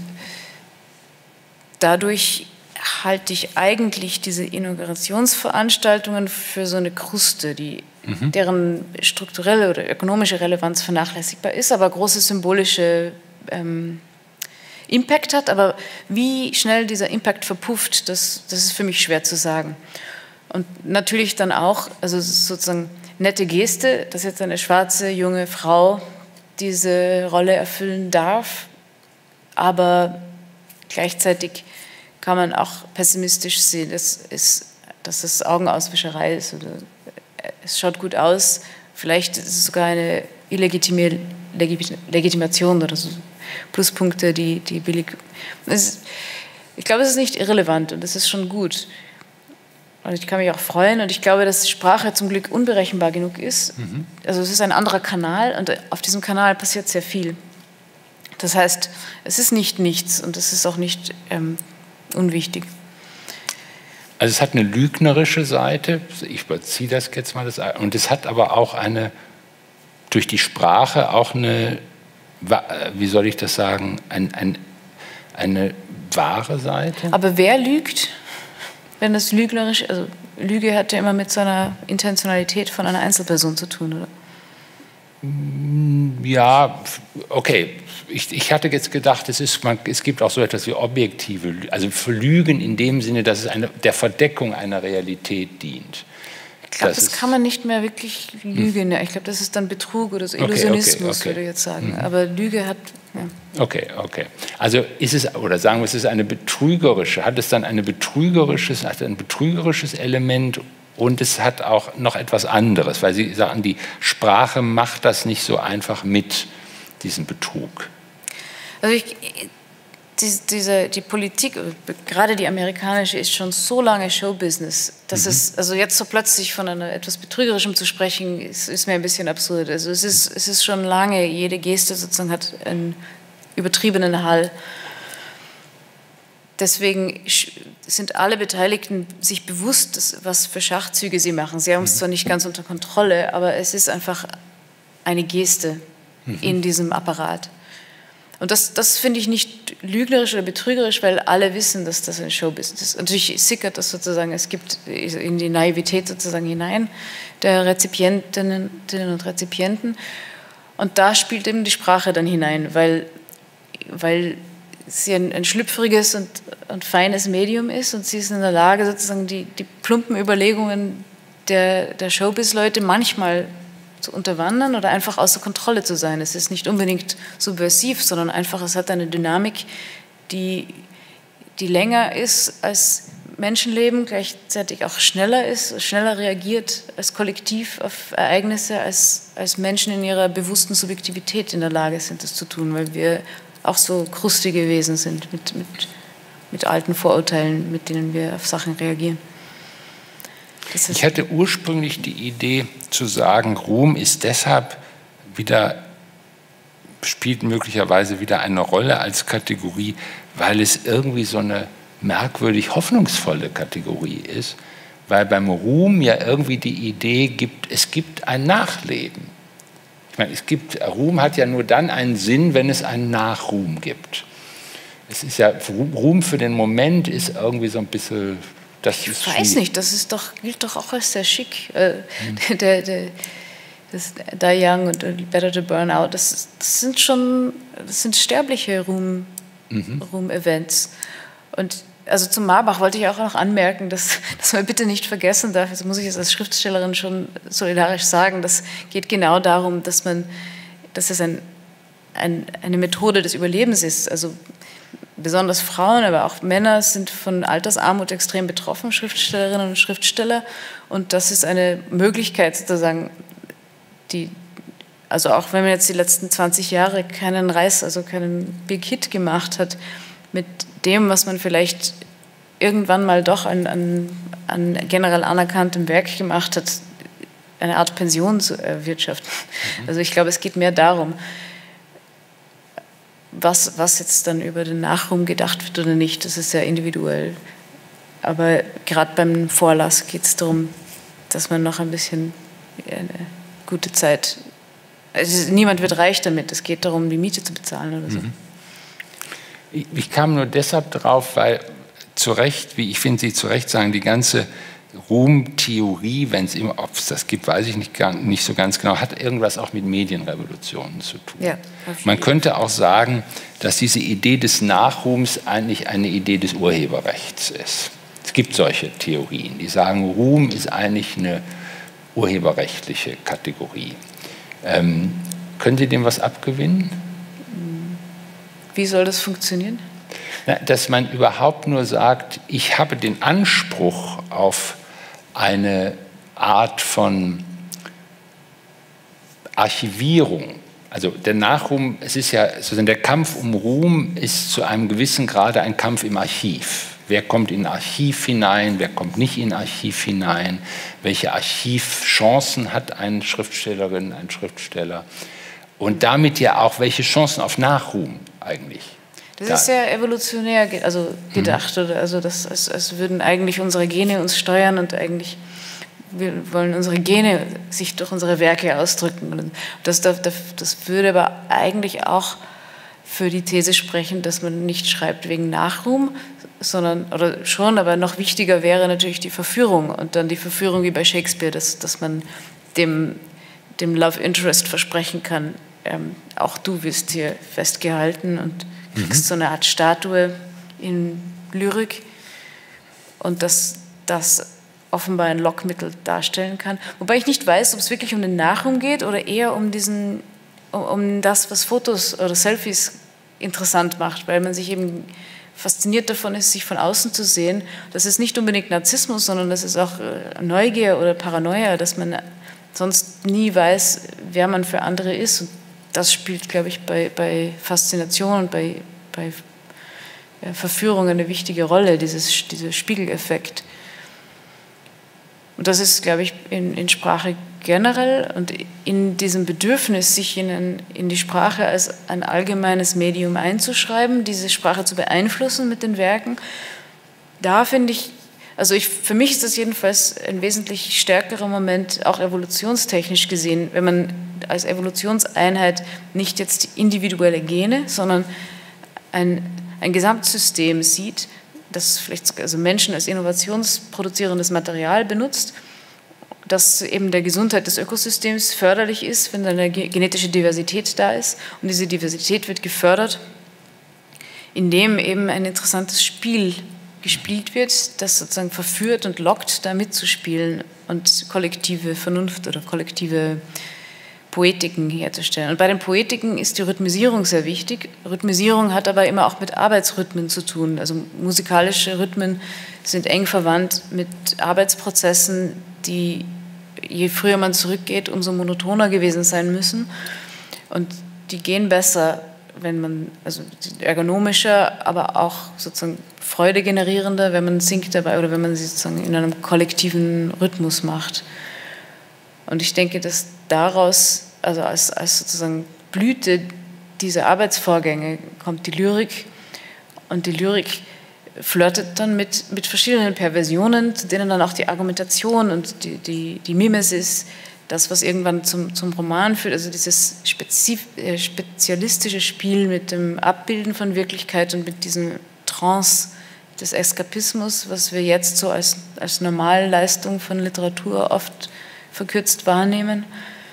dadurch halte ich eigentlich diese Inaugurationsveranstaltungen für so eine Kruste, die, mhm. deren strukturelle oder ökonomische Relevanz vernachlässigbar ist, aber große symbolische ähm, Impact hat, aber wie schnell dieser Impact verpufft, das, das ist für mich schwer zu sagen. Und natürlich dann auch, also sozusagen nette Geste, dass jetzt eine schwarze junge Frau diese Rolle erfüllen darf, aber gleichzeitig kann man auch pessimistisch sehen, dass es, dass es Augenauswischerei ist. Oder es schaut gut aus, vielleicht ist es sogar eine illegitime Legitimation oder so Pluspunkte, die, die billig. Es, ich glaube, es ist nicht irrelevant und es ist schon gut. Und ich kann mich auch freuen und ich glaube, dass Sprache zum Glück unberechenbar genug ist. Mhm. Also es ist ein anderer Kanal und auf diesem Kanal passiert sehr viel. Das heißt, es ist nicht nichts und es ist auch nicht ähm, unwichtig. Also es hat eine lügnerische Seite, ich überziehe das jetzt mal, das, und es hat aber auch eine, durch die Sprache auch eine, wie soll ich das sagen, ein, ein, eine wahre Seite. Aber wer lügt? Wenn das lügnerisch, also Lüge hat ja immer mit so einer Intentionalität von einer Einzelperson zu tun, oder? Ja, okay. Ich, ich hatte jetzt gedacht, es, ist, man, es gibt auch so etwas wie objektive, also für Lügen in dem Sinne, dass es eine, der Verdeckung einer Realität dient. Ich glaube, das, das kann man nicht mehr wirklich Lügen. Hm. Ich glaube, das ist dann Betrug oder so Illusionismus, okay, okay, okay. würde ich jetzt sagen. Hm. Aber Lüge hat... Ja. Okay, okay. Also ist es, oder sagen wir, es ist eine betrügerische, hat es dann eine betrügerisches, hat ein betrügerisches Element und es hat auch noch etwas anderes, weil Sie sagen, die Sprache macht das nicht so einfach mit, diesen Betrug. Also ich... Die, diese, die Politik, gerade die amerikanische, ist schon so lange Showbusiness, dass mhm. es, also jetzt so plötzlich von einer etwas Betrügerischem zu sprechen, ist, ist mir ein bisschen absurd. Also es ist, es ist schon lange, jede Geste sozusagen hat einen übertriebenen Hall. Deswegen sind alle Beteiligten sich bewusst, was für Schachzüge sie machen. Sie haben es zwar nicht ganz unter Kontrolle, aber es ist einfach eine Geste mhm. in diesem Apparat. Und das, das finde ich nicht lügnerisch oder betrügerisch, weil alle wissen, dass das ein Showbusiness ist. Und natürlich sickert das sozusagen, es gibt in die Naivität sozusagen hinein der Rezipientinnen und Rezipienten. Und da spielt eben die Sprache dann hinein, weil, weil sie ein, ein schlüpfriges und, und feines Medium ist und sie ist in der Lage, sozusagen die, die plumpen Überlegungen der, der Showbiz-Leute manchmal zu unterwandern oder einfach außer Kontrolle zu sein. Es ist nicht unbedingt subversiv, sondern einfach, es hat eine Dynamik, die, die länger ist als Menschenleben, gleichzeitig auch schneller ist, schneller reagiert als Kollektiv auf Ereignisse, als, als Menschen in ihrer bewussten Subjektivität in der Lage sind, das zu tun, weil wir auch so krustige Wesen sind mit, mit, mit alten Vorurteilen, mit denen wir auf Sachen reagieren. Ich hatte ursprünglich die Idee zu sagen, Ruhm ist deshalb wieder, spielt möglicherweise wieder eine Rolle als Kategorie, weil es irgendwie so eine merkwürdig hoffnungsvolle Kategorie ist, weil beim Ruhm ja irgendwie die Idee gibt, es gibt ein Nachleben. Ich meine, es gibt, Ruhm hat ja nur dann einen Sinn, wenn es einen Nachruhm gibt. Es ist ja, Ruhm für den Moment ist irgendwie so ein bisschen... Das ich weiß schwierig. nicht, das ist doch, gilt doch auch als sehr schick. Äh, hm. der, der, das Die Young und Better to Burn Out, das, das sind schon, das sind sterbliche Ruhm, mhm. Ruhm-Events. Und also zum Marbach wollte ich auch noch anmerken, dass, dass man bitte nicht vergessen darf, das muss ich jetzt als Schriftstellerin schon solidarisch sagen, das geht genau darum, dass man, dass es ein, ein, eine Methode des Überlebens ist. Also besonders Frauen, aber auch Männer sind von Altersarmut extrem betroffen, Schriftstellerinnen und Schriftsteller. Und das ist eine Möglichkeit, sozusagen, die, also auch wenn man jetzt die letzten zwanzig Jahre keinen Reiß, also keinen Big Hit gemacht hat, mit dem, was man vielleicht irgendwann mal doch an, an, an generell anerkanntem Werk gemacht hat, eine Art Pension zu erwirtschaften. Mhm. Also ich glaube, es geht mehr darum, Was, was jetzt dann über den Nachruhm gedacht wird oder nicht, das ist sehr individuell. Aber gerade beim Vorlass geht es darum, dass man noch ein bisschen eine gute Zeit... Also niemand wird reich damit, es geht darum, die Miete zu bezahlen oder so. Mhm. Ich, ich kam nur deshalb drauf, weil zu Recht, wie ich finde, Sie zu Recht sagen, die ganze Ruhmtheorie, wenn es immer, ob es das gibt, weiß ich nicht, nicht so ganz genau, hat irgendwas auch mit Medienrevolutionen zu tun. Ja, man könnte auch sagen, dass diese Idee des Nachruhms eigentlich eine Idee des Urheberrechts ist. Es gibt solche Theorien, die sagen, Ruhm ist eigentlich eine urheberrechtliche Kategorie. Ähm, können Sie dem was abgewinnen? Wie soll das funktionieren? Na, dass man überhaupt nur sagt, ich habe den Anspruch auf eine Art von Archivierung. Also der Nachruhm, es ist ja, sozusagen der Kampf um Ruhm ist zu einem gewissen Grade ein Kampf im Archiv. Wer kommt in ein Archiv hinein, wer kommt nicht in ein Archiv hinein, welche Archivchancen hat eine Schriftstellerin, ein Schriftsteller und damit ja auch, welche Chancen auf Nachruhm eigentlich. Das ist sehr evolutionär also gedacht, oder? Also das, als, als würden eigentlich unsere Gene uns steuern und eigentlich wir wollen unsere Gene sich durch unsere Werke ausdrücken. Und das, das, das würde aber eigentlich auch für die These sprechen, dass man nicht schreibt wegen Nachruhm, sondern, oder schon, aber noch wichtiger wäre natürlich die Verführung und dann die Verführung wie bei Shakespeare, dass, dass man dem, dem Love Interest versprechen kann, ähm, auch du wirst hier festgehalten und kriegst mhm. so eine Art Statue in Lyrik und dass das offenbar ein Lockmittel darstellen kann. Wobei ich nicht weiß, ob es wirklich um den Nachruhm geht oder eher um, diesen, um, um das, was Fotos oder Selfies interessant macht, weil man sich eben fasziniert davon ist, sich von außen zu sehen. Das ist nicht unbedingt Narzissmus, sondern das ist auch Neugier oder Paranoia, dass man sonst nie weiß, wer man für andere ist. Und das spielt, glaube ich, bei, bei Faszination und bei, bei ja, Verführung eine wichtige Rolle, dieses, dieser Spiegeleffekt. Und das ist, glaube ich, in, in Sprache generell und in diesem Bedürfnis, sich in, ein, in die Sprache als ein allgemeines Medium einzuschreiben, diese Sprache zu beeinflussen mit den Werken, da finde ich, also ich, für mich ist das jedenfalls ein wesentlich stärkerer Moment, auch evolutionstechnisch gesehen, wenn man als Evolutionseinheit nicht jetzt individuelle Gene, sondern ein, ein Gesamtsystem sieht, das vielleicht also Menschen als innovationsproduzierendes Material benutzt, das eben der Gesundheit des Ökosystems förderlich ist, wenn eine genetische Diversität da ist. Und diese Diversität wird gefördert, indem eben ein interessantes Spiel gespielt wird, das sozusagen verführt und lockt, da mitzuspielen und kollektive Vernunft oder kollektive Poetiken herzustellen. Und bei den Poetiken ist die Rhythmisierung sehr wichtig. Rhythmisierung hat aber immer auch mit Arbeitsrhythmen zu tun. Also musikalische Rhythmen sind eng verwandt mit Arbeitsprozessen, die, je früher man zurückgeht, umso monotoner gewesen sein müssen. Und die gehen besser, wenn man, also ergonomischer, aber auch sozusagen freudegenerierender, wenn man singt dabei oder wenn man sie sozusagen in einem kollektiven Rhythmus macht. Und ich denke, dass daraus, also als, als sozusagen Blüte dieser Arbeitsvorgänge kommt die Lyrik. Und die Lyrik flirtet dann mit, mit verschiedenen Perversionen, zu denen dann auch die Argumentation und die, die, die Mimesis, das, was irgendwann zum, zum Roman führt, also dieses spezif, äh, spezialistische Spiel mit dem Abbilden von Wirklichkeit und mit diesem Trance des Eskapismus, was wir jetzt so als, als Normalleistung von Literatur oft verkürzt wahrnehmen.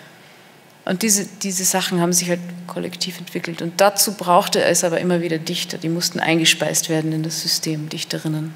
Und diese, diese Sachen haben sich halt kollektiv entwickelt. Und dazu brauchte es aber immer wieder Dichter, die mussten eingespeist werden in das System, Dichterinnen.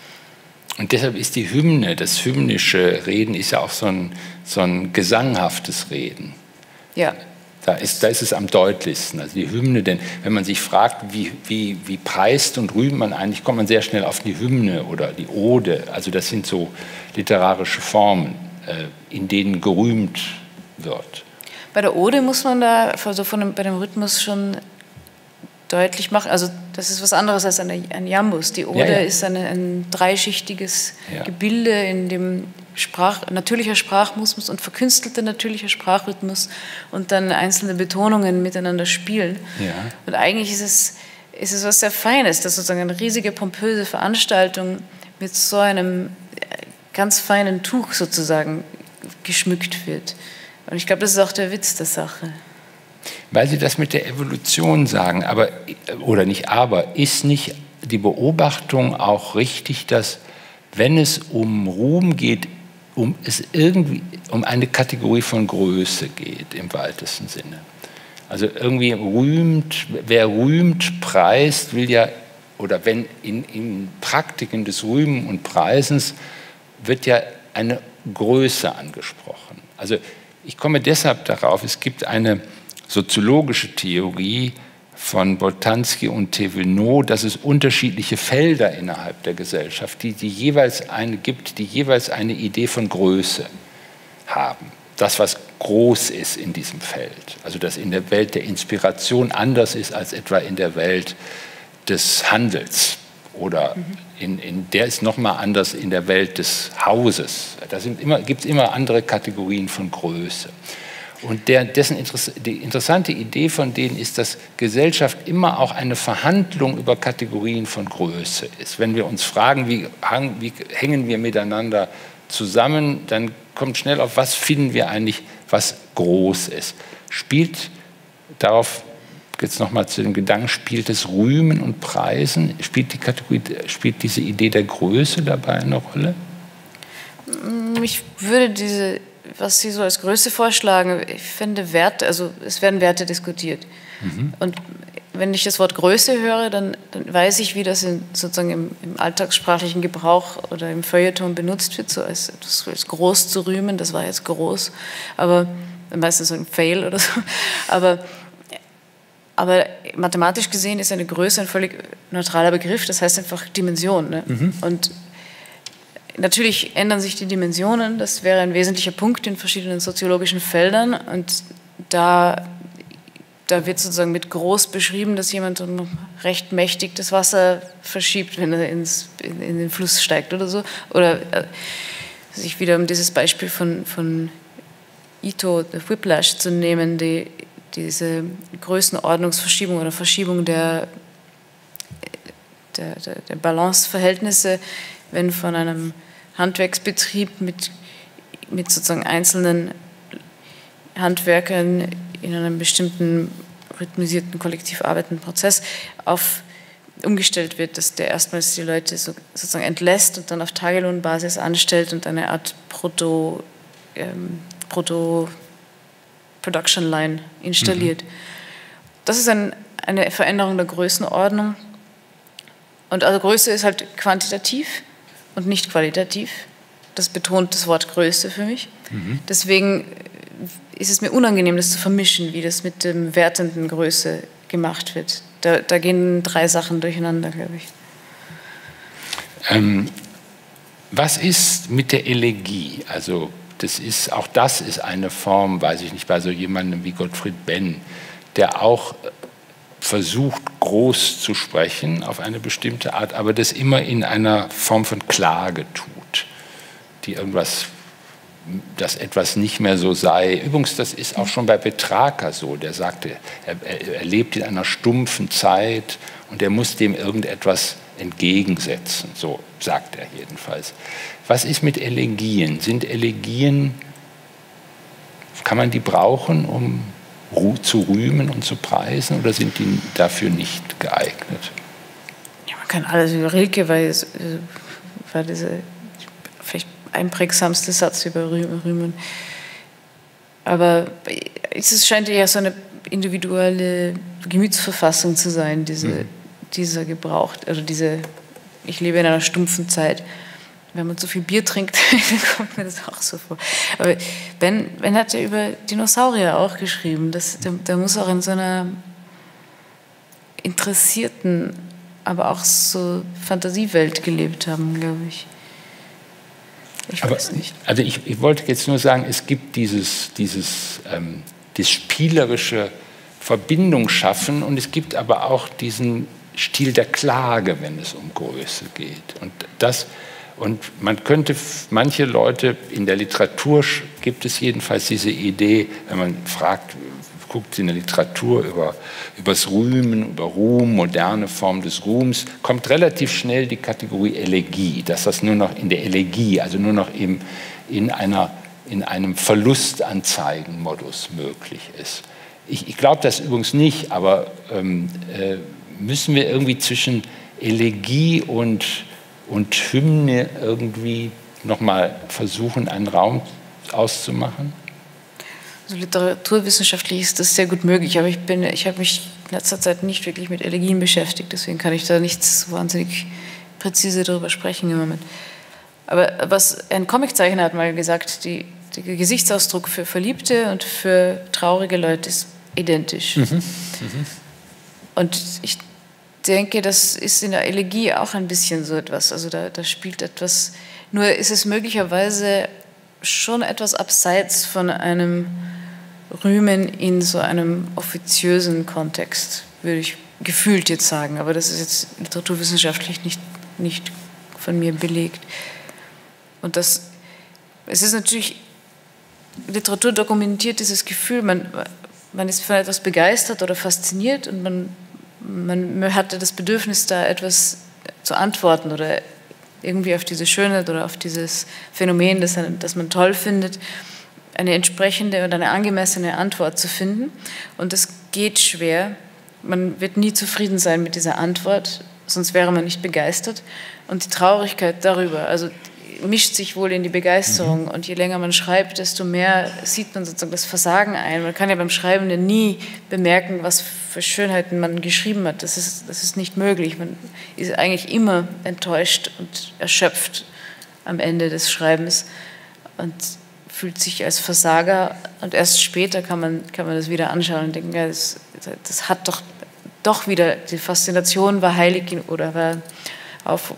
Und deshalb ist die Hymne, das hymnische Reden ist ja auch so ein, so ein gesanghaftes Reden. Ja. Da ist, da ist es am deutlichsten. Also die Hymne, denn wenn man sich fragt, wie, wie, wie preist und rühmt man eigentlich, kommt man sehr schnell auf die Hymne oder die Ode. Also das sind so literarische Formen, in denen gerühmt wird. Bei der Ode muss man da also von dem, bei dem Rhythmus schon deutlich machen, also das ist was anderes als eine, ein Jambus. Die Ode ja, ja. ist eine, ein dreischichtiges ja. Gebilde, in dem Sprach, natürlicher Sprachrhythmus und verkünstelter natürlicher Sprachrhythmus und dann einzelne Betonungen miteinander spielen. Ja. Und eigentlich ist es, ist es was sehr Feines, dass sozusagen eine riesige, pompöse Veranstaltung mit so einem ganz feinen Tuch sozusagen geschmückt wird. Und ich glaube, das ist auch der Witz der Sache. Weil Sie das mit der Evolution sagen, aber, oder nicht aber, ist nicht die Beobachtung auch richtig, dass wenn es um Ruhm geht, um es irgendwie um eine Kategorie von Größe geht im weitesten Sinne. Also irgendwie rühmt, wer rühmt, preist, will ja, oder wenn in, in Praktiken des Rühmen und Preisens wird ja eine Größe angesprochen. Also ich komme deshalb darauf, es gibt eine soziologische Theorie von Boltanski und Thévenot, dass es unterschiedliche Felder innerhalb der Gesellschaft, die, die jeweils eine gibt, die jeweils eine Idee von Größe haben. Das, was groß ist in diesem Feld, also das in der Welt der Inspiration anders ist als etwa in der Welt des Handels oder in, in der ist noch mal anders in der Welt des Hauses. Da gibt es immer andere Kategorien von Größe. Und der, dessen die interessante Idee von denen ist, dass Gesellschaft immer auch eine Verhandlung über Kategorien von Größe ist. Wenn wir uns fragen, wie, hang, wie hängen wir miteinander zusammen, dann kommt schnell auf, was finden wir eigentlich, was groß ist. Spielt darauf, jetzt nochmal zu dem Gedanken, spielt es Rühmen und Preisen, spielt, die Kategorie, spielt diese Idee der Größe dabei eine Rolle? Ich würde diese, was Sie so als Größe vorschlagen, ich finde Werte, also es werden Werte diskutiert. Mhm. Und wenn ich das Wort Größe höre, dann, dann weiß ich, wie das in, sozusagen im, im alltagssprachlichen Gebrauch oder im Feuilleton benutzt wird, so als etwas als groß zu rühmen, das war jetzt groß, aber meistens so ein Fail oder so. Aber, aber mathematisch gesehen ist eine Größe ein völlig neutraler Begriff, das heißt einfach Dimension. Ne? Mhm. Und natürlich ändern sich die Dimensionen, das wäre ein wesentlicher Punkt in verschiedenen soziologischen Feldern und da Da wird sozusagen mit groß beschrieben, dass jemand recht mächtig das Wasser verschiebt, wenn er ins, in, in den Fluss steigt oder so. Oder äh, sich wieder um dieses Beispiel von, von Ito, der Whiplash, zu nehmen, die, diese Größenordnungsverschiebung oder Verschiebung der, der, der, der Balanceverhältnisse, wenn von einem Handwerksbetrieb mit, mit sozusagen einzelnen Handwerkern in einem bestimmten rhythmisierten, kollektiv arbeitenden Prozess auf, umgestellt wird, dass der erstmals die Leute so, sozusagen entlässt und dann auf Tagelohnbasis anstellt und eine Art Proto, ähm, Proto Production Line installiert. Mhm. Das ist ein, eine Veränderung der Größenordnung. Und also Größe ist halt quantitativ und nicht qualitativ. Das betont das Wort Größe für mich. Mhm. Deswegen ist es mir unangenehm, das zu vermischen, wie das mit dem wertenden Größe gemacht wird. Da, da gehen drei Sachen durcheinander, glaube ich. Ähm, was ist mit der Elegie? Also das ist, auch das ist eine Form, weiß ich nicht, bei so jemandem wie Gottfried Benn, der auch versucht, groß zu sprechen auf eine bestimmte Art, aber das immer in einer Form von Klage tut, die irgendwas, dass etwas nicht mehr so sei. Übrigens, das ist auch schon bei Petrarca so. Der sagte, er, er lebt in einer stumpfen Zeit und er muss dem irgendetwas entgegensetzen. So sagt er jedenfalls. Was ist mit Elegien? Sind Elegien, kann man die brauchen, um zu rühmen und zu preisen, oder sind die dafür nicht geeignet? Ja, man kann alles über Rilke, weil es war diese vielleicht einprägsamste Satz über Rühmen. Aber es scheint ja so eine individuelle Gemütsverfassung zu sein, diese, mhm. dieser Gebrauch, also diese, ich lebe in einer stumpfen Zeit. Wenn man zu viel Bier trinkt, dann kommt mir das auch so vor. Aber Ben, Ben hat ja über Dinosaurier auch geschrieben. Das, der, der muss auch in so einer interessierten, aber auch so Fantasiewelt gelebt haben, glaube ich. Ich aber, weiß nicht. Also ich, ich wollte jetzt nur sagen, es gibt dieses, dieses, ähm, das spielerische Verbindung schaffen und es gibt aber auch diesen Stil der Klage, wenn es um Größe geht. Und das Und man könnte, manche Leute, in der Literatur gibt es jedenfalls diese Idee, wenn man fragt, guckt in der Literatur über, über das Rühmen, über Ruhm, moderne Form des Ruhms, kommt relativ schnell die Kategorie Elegie, dass das nur noch in der Elegie, also nur noch eben in, einer, in einem Verlustanzeigenmodus möglich ist. Ich, ich glaube das übrigens nicht, aber ähm, äh, müssen wir irgendwie zwischen Elegie und und Hymne irgendwie nochmal versuchen, einen Raum auszumachen? Also literaturwissenschaftlich ist das sehr gut möglich, aber ich, bin, ich habe mich in letzter Zeit nicht wirklich mit Elegien beschäftigt, deswegen kann ich da nichts wahnsinnig präzise darüber sprechen im Moment. Aber was ein Comiczeichner hat mal gesagt, die, der Gesichtsausdruck für Verliebte und für traurige Leute ist identisch. Mhm. Mhm. Und ich denke, das ist in der Elegie auch ein bisschen so etwas, also da, da spielt etwas, nur ist es möglicherweise schon etwas abseits von einem Rühmen in so einem offiziösen Kontext, würde ich gefühlt jetzt sagen, aber das ist jetzt literaturwissenschaftlich nicht, nicht von mir belegt. Und das, es ist natürlich, Literatur dokumentiert dieses Gefühl, man, man ist von etwas begeistert oder fasziniert und man, man hatte das Bedürfnis, da etwas zu antworten oder irgendwie auf diese Schönheit oder auf dieses Phänomen, das, das man toll findet, eine entsprechende und eine angemessene Antwort zu finden. Und das geht schwer. Man wird nie zufrieden sein mit dieser Antwort, sonst wäre man nicht begeistert. Und die Traurigkeit darüber, also mischt sich wohl in die Begeisterung. Mhm. Und je länger man schreibt, desto mehr sieht man sozusagen das Versagen ein. Man kann ja beim Schreiben nie bemerken, was für Schönheiten man geschrieben hat. Das ist, das ist nicht möglich. Man ist eigentlich immer enttäuscht und erschöpft am Ende des Schreibens und fühlt sich als Versager. Und erst später kann man, kann man das wieder anschauen und denken, ja, das, das hat doch, doch wieder, die Faszination war heilig oder war auf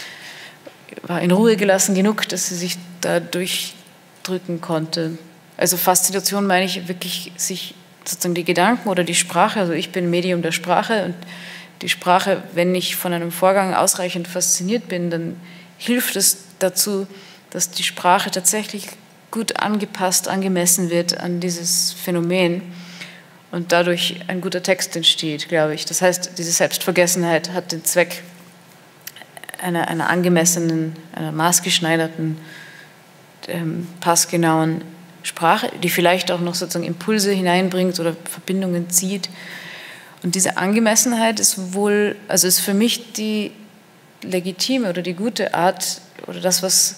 war in Ruhe gelassen genug, dass sie sich da durchdrücken konnte. Also Faszination meine ich wirklich, sich sozusagen die Gedanken oder die Sprache, also ich bin Medium der Sprache und die Sprache, wenn ich von einem Vorgang ausreichend fasziniert bin, dann hilft es dazu, dass die Sprache tatsächlich gut angepasst, angemessen wird an dieses Phänomen und dadurch ein guter Text entsteht, glaube ich. Das heißt, diese Selbstvergessenheit hat den Zweck, einer, einer angemessenen, einer maßgeschneiderten, ähm, passgenauen Sprache, die vielleicht auch noch sozusagen Impulse hineinbringt oder Verbindungen zieht. Und diese Angemessenheit ist wohl, also ist für mich die legitime oder die gute Art oder das, was,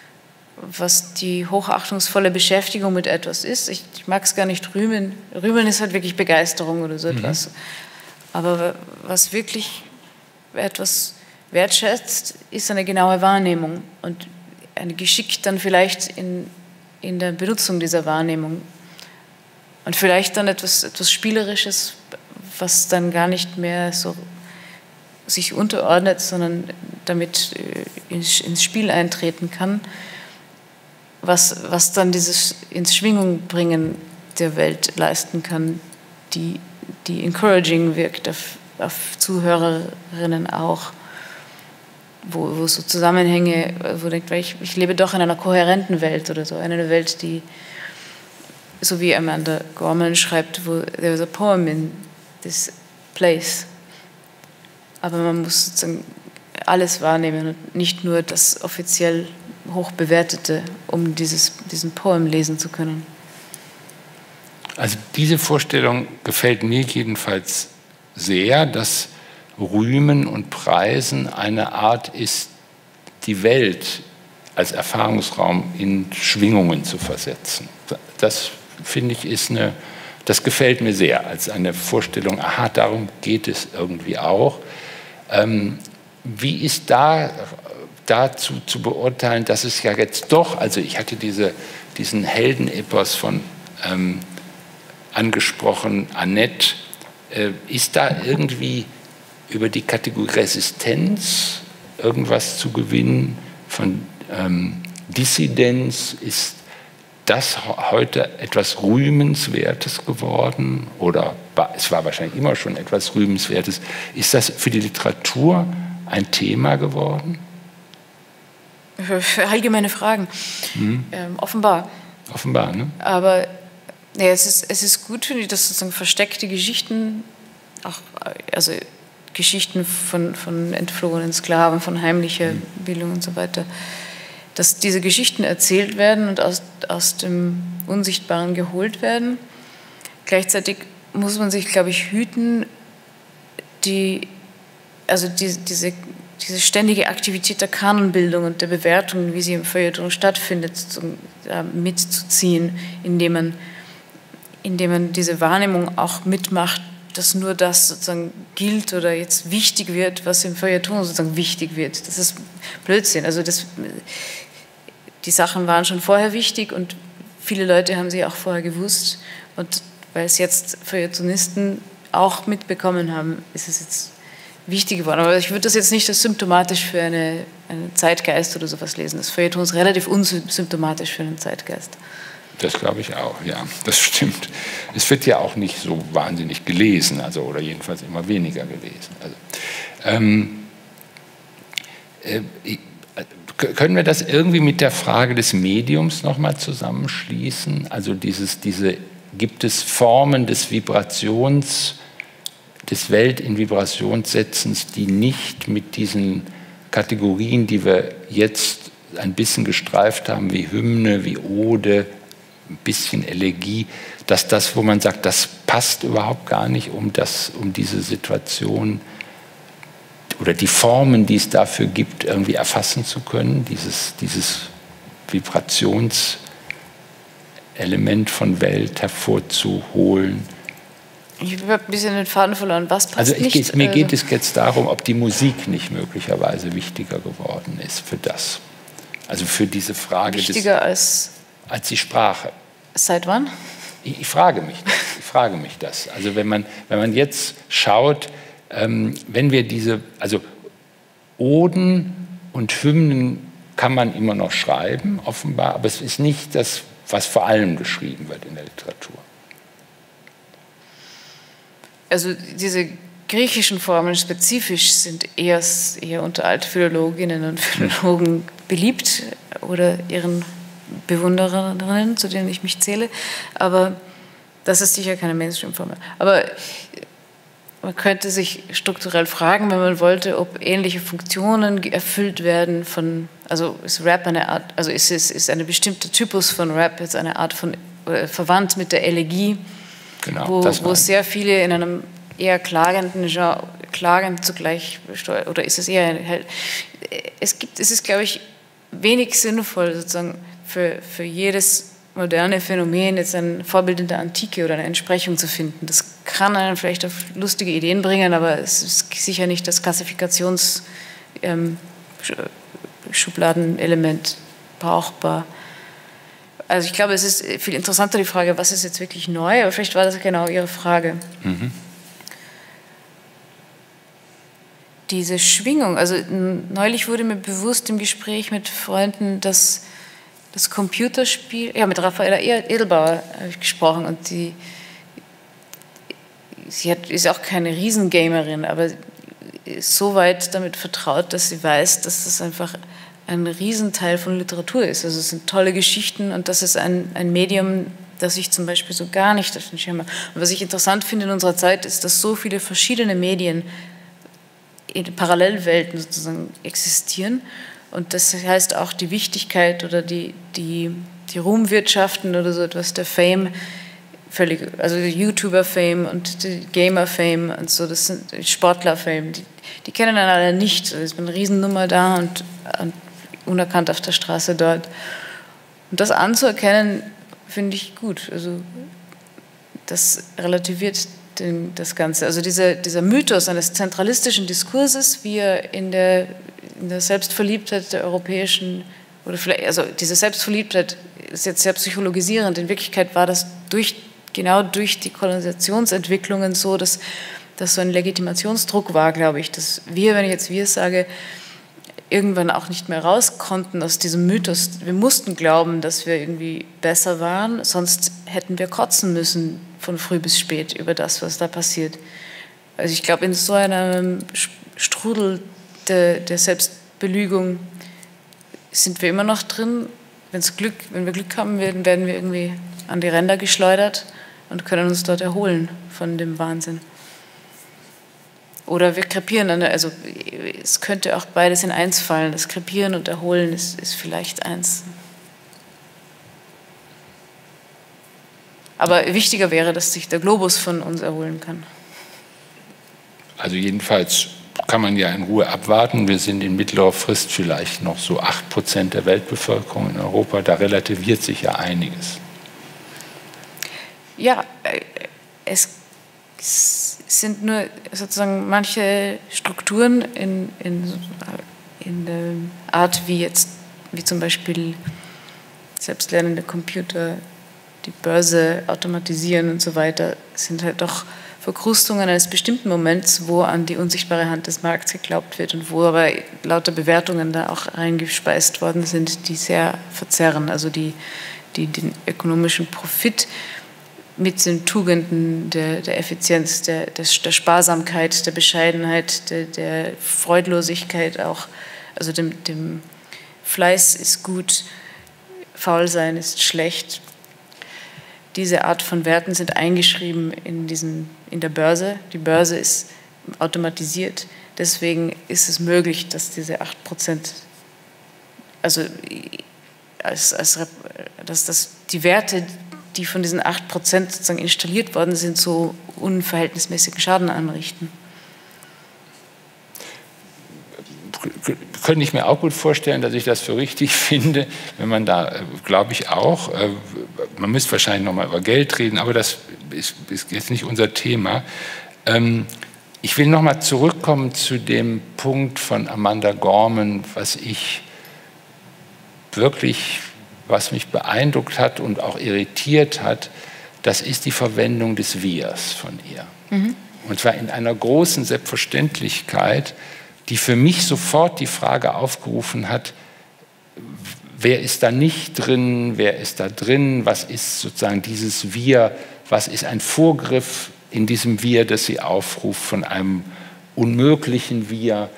was die hochachtungsvolle Beschäftigung mit etwas ist. Ich, ich mag es gar nicht rühmen. Rühmen ist halt wirklich Begeisterung oder so etwas. Mhm. Aber was wirklich etwas wertschätzt, ist eine genaue Wahrnehmung und eine Geschick dann vielleicht in, in der Benutzung dieser Wahrnehmung. Und vielleicht dann etwas, etwas Spielerisches, was dann gar nicht mehr so sich unterordnet, sondern damit ins, ins Spiel eintreten kann, was, was dann dieses ins Schwingung bringen der Welt leisten kann, die, die encouraging wirkt auf, auf Zuhörerinnen auch. Wo, wo so Zusammenhänge, wo denkt, ich, ich lebe doch in einer kohärenten Welt oder so, eine Welt, die, so wie Amanda Gorman schreibt, wo there was a poem in this place. Aber man muss sozusagen alles wahrnehmen und nicht nur das offiziell Hochbewertete, um dieses, diesen Poem lesen zu können. Also diese Vorstellung gefällt mir jedenfalls sehr, dass Rühmen und Preisen eine Art ist, die Welt als Erfahrungsraum in Schwingungen zu versetzen. Das, finde ich, ist eine, das gefällt mir sehr, als eine Vorstellung, aha, darum geht es irgendwie auch. Ähm, wie ist da dazu zu beurteilen, dass es ja jetzt doch, also ich hatte diese, diesen Heldenepos von ähm, angesprochen, Annette, äh, ist da irgendwie über die Kategorie Resistenz irgendwas zu gewinnen, von ähm, Dissidenz, ist das heute etwas Rühmenswertes geworden oder war, es war wahrscheinlich immer schon etwas Rühmenswertes. Ist das für die Literatur ein Thema geworden? Für allgemeine Fragen. Mhm. Ähm, offenbar. Offenbar, ne? Aber ja, es, ist, es ist gut, finde ich, dass sozusagen versteckte Geschichten, auch, also Geschichten von, von entflohenen Sklaven, von heimlicher mhm. Bildung und so weiter, dass diese Geschichten erzählt werden und aus, aus dem Unsichtbaren geholt werden. Gleichzeitig muss man sich, glaube ich, hüten, die, also die, diese diese ständige Aktivität der Kanonbildung und der Bewertung, wie sie im Feuilleton stattfindet, mitzuziehen, indem man, indem man diese Wahrnehmung auch mitmacht, dass nur das sozusagen gilt oder jetzt wichtig wird, was im Feuilleton sozusagen wichtig wird. Das ist Blödsinn. Also das, die Sachen waren schon vorher wichtig und viele Leute haben sie auch vorher gewusst. Und weil es jetzt Feuilletonisten auch mitbekommen haben, ist es jetzt wichtig geworden. Aber ich würde das jetzt nicht als symptomatisch für eine, einen Zeitgeist oder sowas lesen. Das Feuilleton ist relativ unsymptomatisch für einen Zeitgeist. Das glaube ich auch, ja, das stimmt. Es wird ja auch nicht so wahnsinnig gelesen, also oder jedenfalls immer weniger gelesen. Also, ähm, äh, können wir das irgendwie mit der Frage des Mediums nochmal zusammenschließen? Also dieses, diese, gibt es Formen des Vibrations, des Welt in Vibrationssetzens, die nicht mit diesen Kategorien, die wir jetzt ein bisschen gestreift haben, wie Hymne, wie Ode, ein bisschen Elegie, dass das, wo man sagt, das passt überhaupt gar nicht, um, das, um diese Situation oder die Formen, die es dafür gibt, irgendwie erfassen zu können, dieses, dieses Vibrationselement von Welt hervorzuholen. Ich habe ein bisschen den Faden verloren. Was passt also ich, nicht? Mir geht es jetzt darum, ob die Musik nicht möglicherweise wichtiger geworden ist für das. Also für diese Frage wichtiger des, als als die Sprache. Seit wann? Ich, ich frage mich das. Ich frage mich das. Also wenn man, wenn man jetzt schaut, ähm, wenn wir diese, also Oden und Hymnen kann man immer noch schreiben, offenbar, aber es ist nicht das, was vor allem geschrieben wird in der Literatur. Also diese griechischen Formen spezifisch sind eher, eher unter Altphilologinnen und Philologen beliebt oder ihren Bewundererinnen, zu denen ich mich zähle, aber das ist sicher keine Mainstream-Formel. Aber man könnte sich strukturell fragen, wenn man wollte, ob ähnliche Funktionen erfüllt werden von, also ist Rap eine Art, also ist es ist eine bestimmte Typus von Rap jetzt eine Art von, äh, verwandt mit der Elegie, genau, wo, wo sehr viele in einem eher klagenden Genre, klagend zugleich, oder ist es eher, es gibt, es ist, glaube ich, wenig sinnvoll, sozusagen für, für jedes moderne Phänomen jetzt ein Vorbild in der Antike oder eine Entsprechung zu finden. Das kann einen vielleicht auf lustige Ideen bringen, aber es ist sicher nicht das Klassifikationsschubladenelement ähm, brauchbar. Also ich glaube, es ist viel interessanter die Frage, was ist jetzt wirklich neu, aber vielleicht war das genau Ihre Frage. Mhm. Diese Schwingung, also neulich wurde mir bewusst im Gespräch mit Freunden, dass das Computerspiel, ja, mit Raffaella Edelbauer habe ich gesprochen und die, sie hat, ist auch keine Riesengamerin, aber ist so weit damit vertraut, dass sie weiß, dass das einfach ein Riesenteil von Literatur ist. Also es sind tolle Geschichten und das ist ein, ein Medium, das ich zum Beispiel so gar nicht auf den Schirm habe. Und was ich interessant finde in unserer Zeit, ist, dass so viele verschiedene Medien in Parallelwelten sozusagen existieren. Und das heißt auch die Wichtigkeit oder die, die, die Ruhmwirtschaften oder so etwas, der Fame, völlig, also der YouTuber-Fame und die Gamer-Fame und so, das sind Sportler-Fame, die, die kennen einander nicht. Da ist eine Riesennummer da und, und unerkannt auf der Straße dort. Und das anzuerkennen, finde ich gut. Also das relativiert den, das Ganze. Also dieser, dieser Mythos eines zentralistischen Diskurses, wie er in der, in der Selbstverliebtheit der europäischen, oder vielleicht, also diese Selbstverliebtheit ist jetzt sehr psychologisierend. In Wirklichkeit war das durch, genau durch die Kolonisationsentwicklungen so, dass das so ein Legitimationsdruck war, glaube ich, dass wir, wenn ich jetzt wir sage, irgendwann auch nicht mehr raus konnten aus diesem Mythos. Wir mussten glauben, dass wir irgendwie besser waren, sonst hätten wir kotzen müssen von früh bis spät über das, was da passiert. Also ich glaube, in so einem Strudel der, der Selbstbelügung sind wir immer noch drin. Wenn's Glück, wenn wir Glück haben werden, werden wir irgendwie an die Ränder geschleudert und können uns dort erholen von dem Wahnsinn. Oder wir krepieren, also es könnte auch beides in eins fallen. Das Krepieren und Erholen ist, ist vielleicht eins. Aber wichtiger wäre, dass sich der Globus von uns erholen kann. Also jedenfalls kann man ja in Ruhe abwarten. Wir sind in mittlerer Frist vielleicht noch so acht Prozent der Weltbevölkerung in Europa. Da relativiert sich ja einiges. Ja, es sind nur sozusagen manche Strukturen in, in, in der Art, wie jetzt, wie zum Beispiel selbstlernende Computer die Börse automatisieren und so weiter, sind halt doch Verkrustungen eines bestimmten Moments, wo an die unsichtbare Hand des Markts geglaubt wird und wo aber lauter Bewertungen da auch reingespeist worden sind, die sehr verzerren, also die, die den ökonomischen Profit mit den Tugenden der, der Effizienz, der, der, der Sparsamkeit, der Bescheidenheit, der, der Freudlosigkeit auch, also dem, dem Fleiß ist gut, Faulsein ist schlecht. Diese Art von Werten sind eingeschrieben in, diesen, in der Börse. Die Börse ist automatisiert. Deswegen ist es möglich, dass diese acht Prozent, also als, als, dass das, die Werte, die von diesen acht Prozent sozusagen installiert worden sind, so unverhältnismäßigen Schaden anrichten. Könnte ich mir auch gut vorstellen, dass ich das für richtig finde, wenn man da, glaube ich auch, man müsste wahrscheinlich noch mal über Geld reden, aber das ist, ist jetzt nicht unser Thema. Ich will noch mal zurückkommen zu dem Punkt von Amanda Gorman, was ich wirklich, was mich beeindruckt hat und auch irritiert hat, das ist die Verwendung des Wirs von ihr. Mhm. Und zwar in einer großen Selbstverständlichkeit, die für mich sofort die Frage aufgerufen hat, wer ist da nicht drin, wer ist da drin, was ist sozusagen dieses Wir, was ist ein Vorgriff in diesem Wir, das sie aufruft von einem unmöglichen Wir.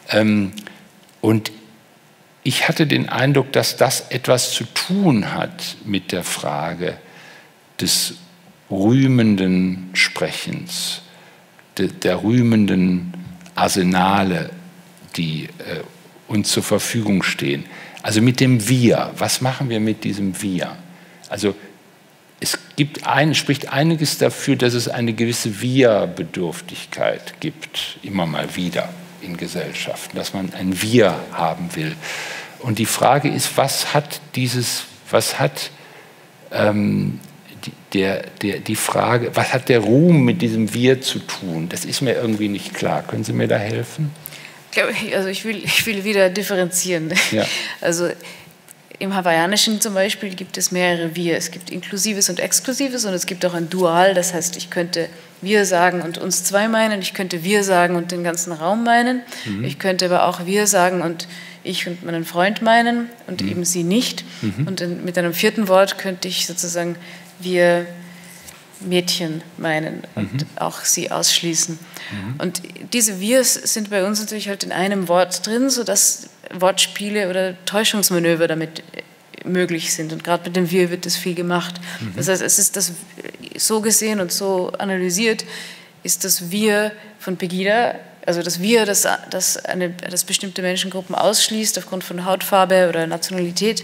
Und ich hatte den Eindruck, dass das etwas zu tun hat mit der Frage des rühmenden Sprechens, der rühmenden Arsenale, die äh, uns zur Verfügung stehen. Also mit dem Wir. Was machen wir mit diesem Wir? Also es gibt ein, spricht einiges dafür, dass es eine gewisse Wir-Bedürftigkeit gibt, immer mal wieder in Gesellschaften, dass man ein Wir haben will. Und die Frage ist, was hat dieses, was hat ähm, die, der, der, die Frage, was hat der Ruhm mit diesem Wir zu tun? Das ist mir irgendwie nicht klar. Können Sie mir da helfen? Also ich will, ich will wieder differenzieren. Ja. Also im Hawaiianischen zum Beispiel gibt es mehrere Wir. Es gibt Inklusives und Exklusives und es gibt auch ein Dual. Das heißt, ich könnte wir sagen und uns zwei meinen. Ich könnte wir sagen und den ganzen Raum meinen. Mhm. Ich könnte aber auch wir sagen und ich und meinen Freund meinen und mhm. eben sie nicht. Mhm. Und in, mit einem vierten Wort könnte ich sozusagen wir Mädchen meinen und mhm. auch sie ausschließen. Mhm. Und diese Wirs sind bei uns natürlich halt in einem Wort drin, sodass Wortspiele oder Täuschungsmanöver damit möglich sind. Und gerade mit dem Wir wird das viel gemacht. Mhm. Das heißt, es ist das so gesehen und so analysiert, ist das Wir von Pegida, also das Wir, das, das, eine, das bestimmte Menschengruppen ausschließt aufgrund von Hautfarbe oder Nationalität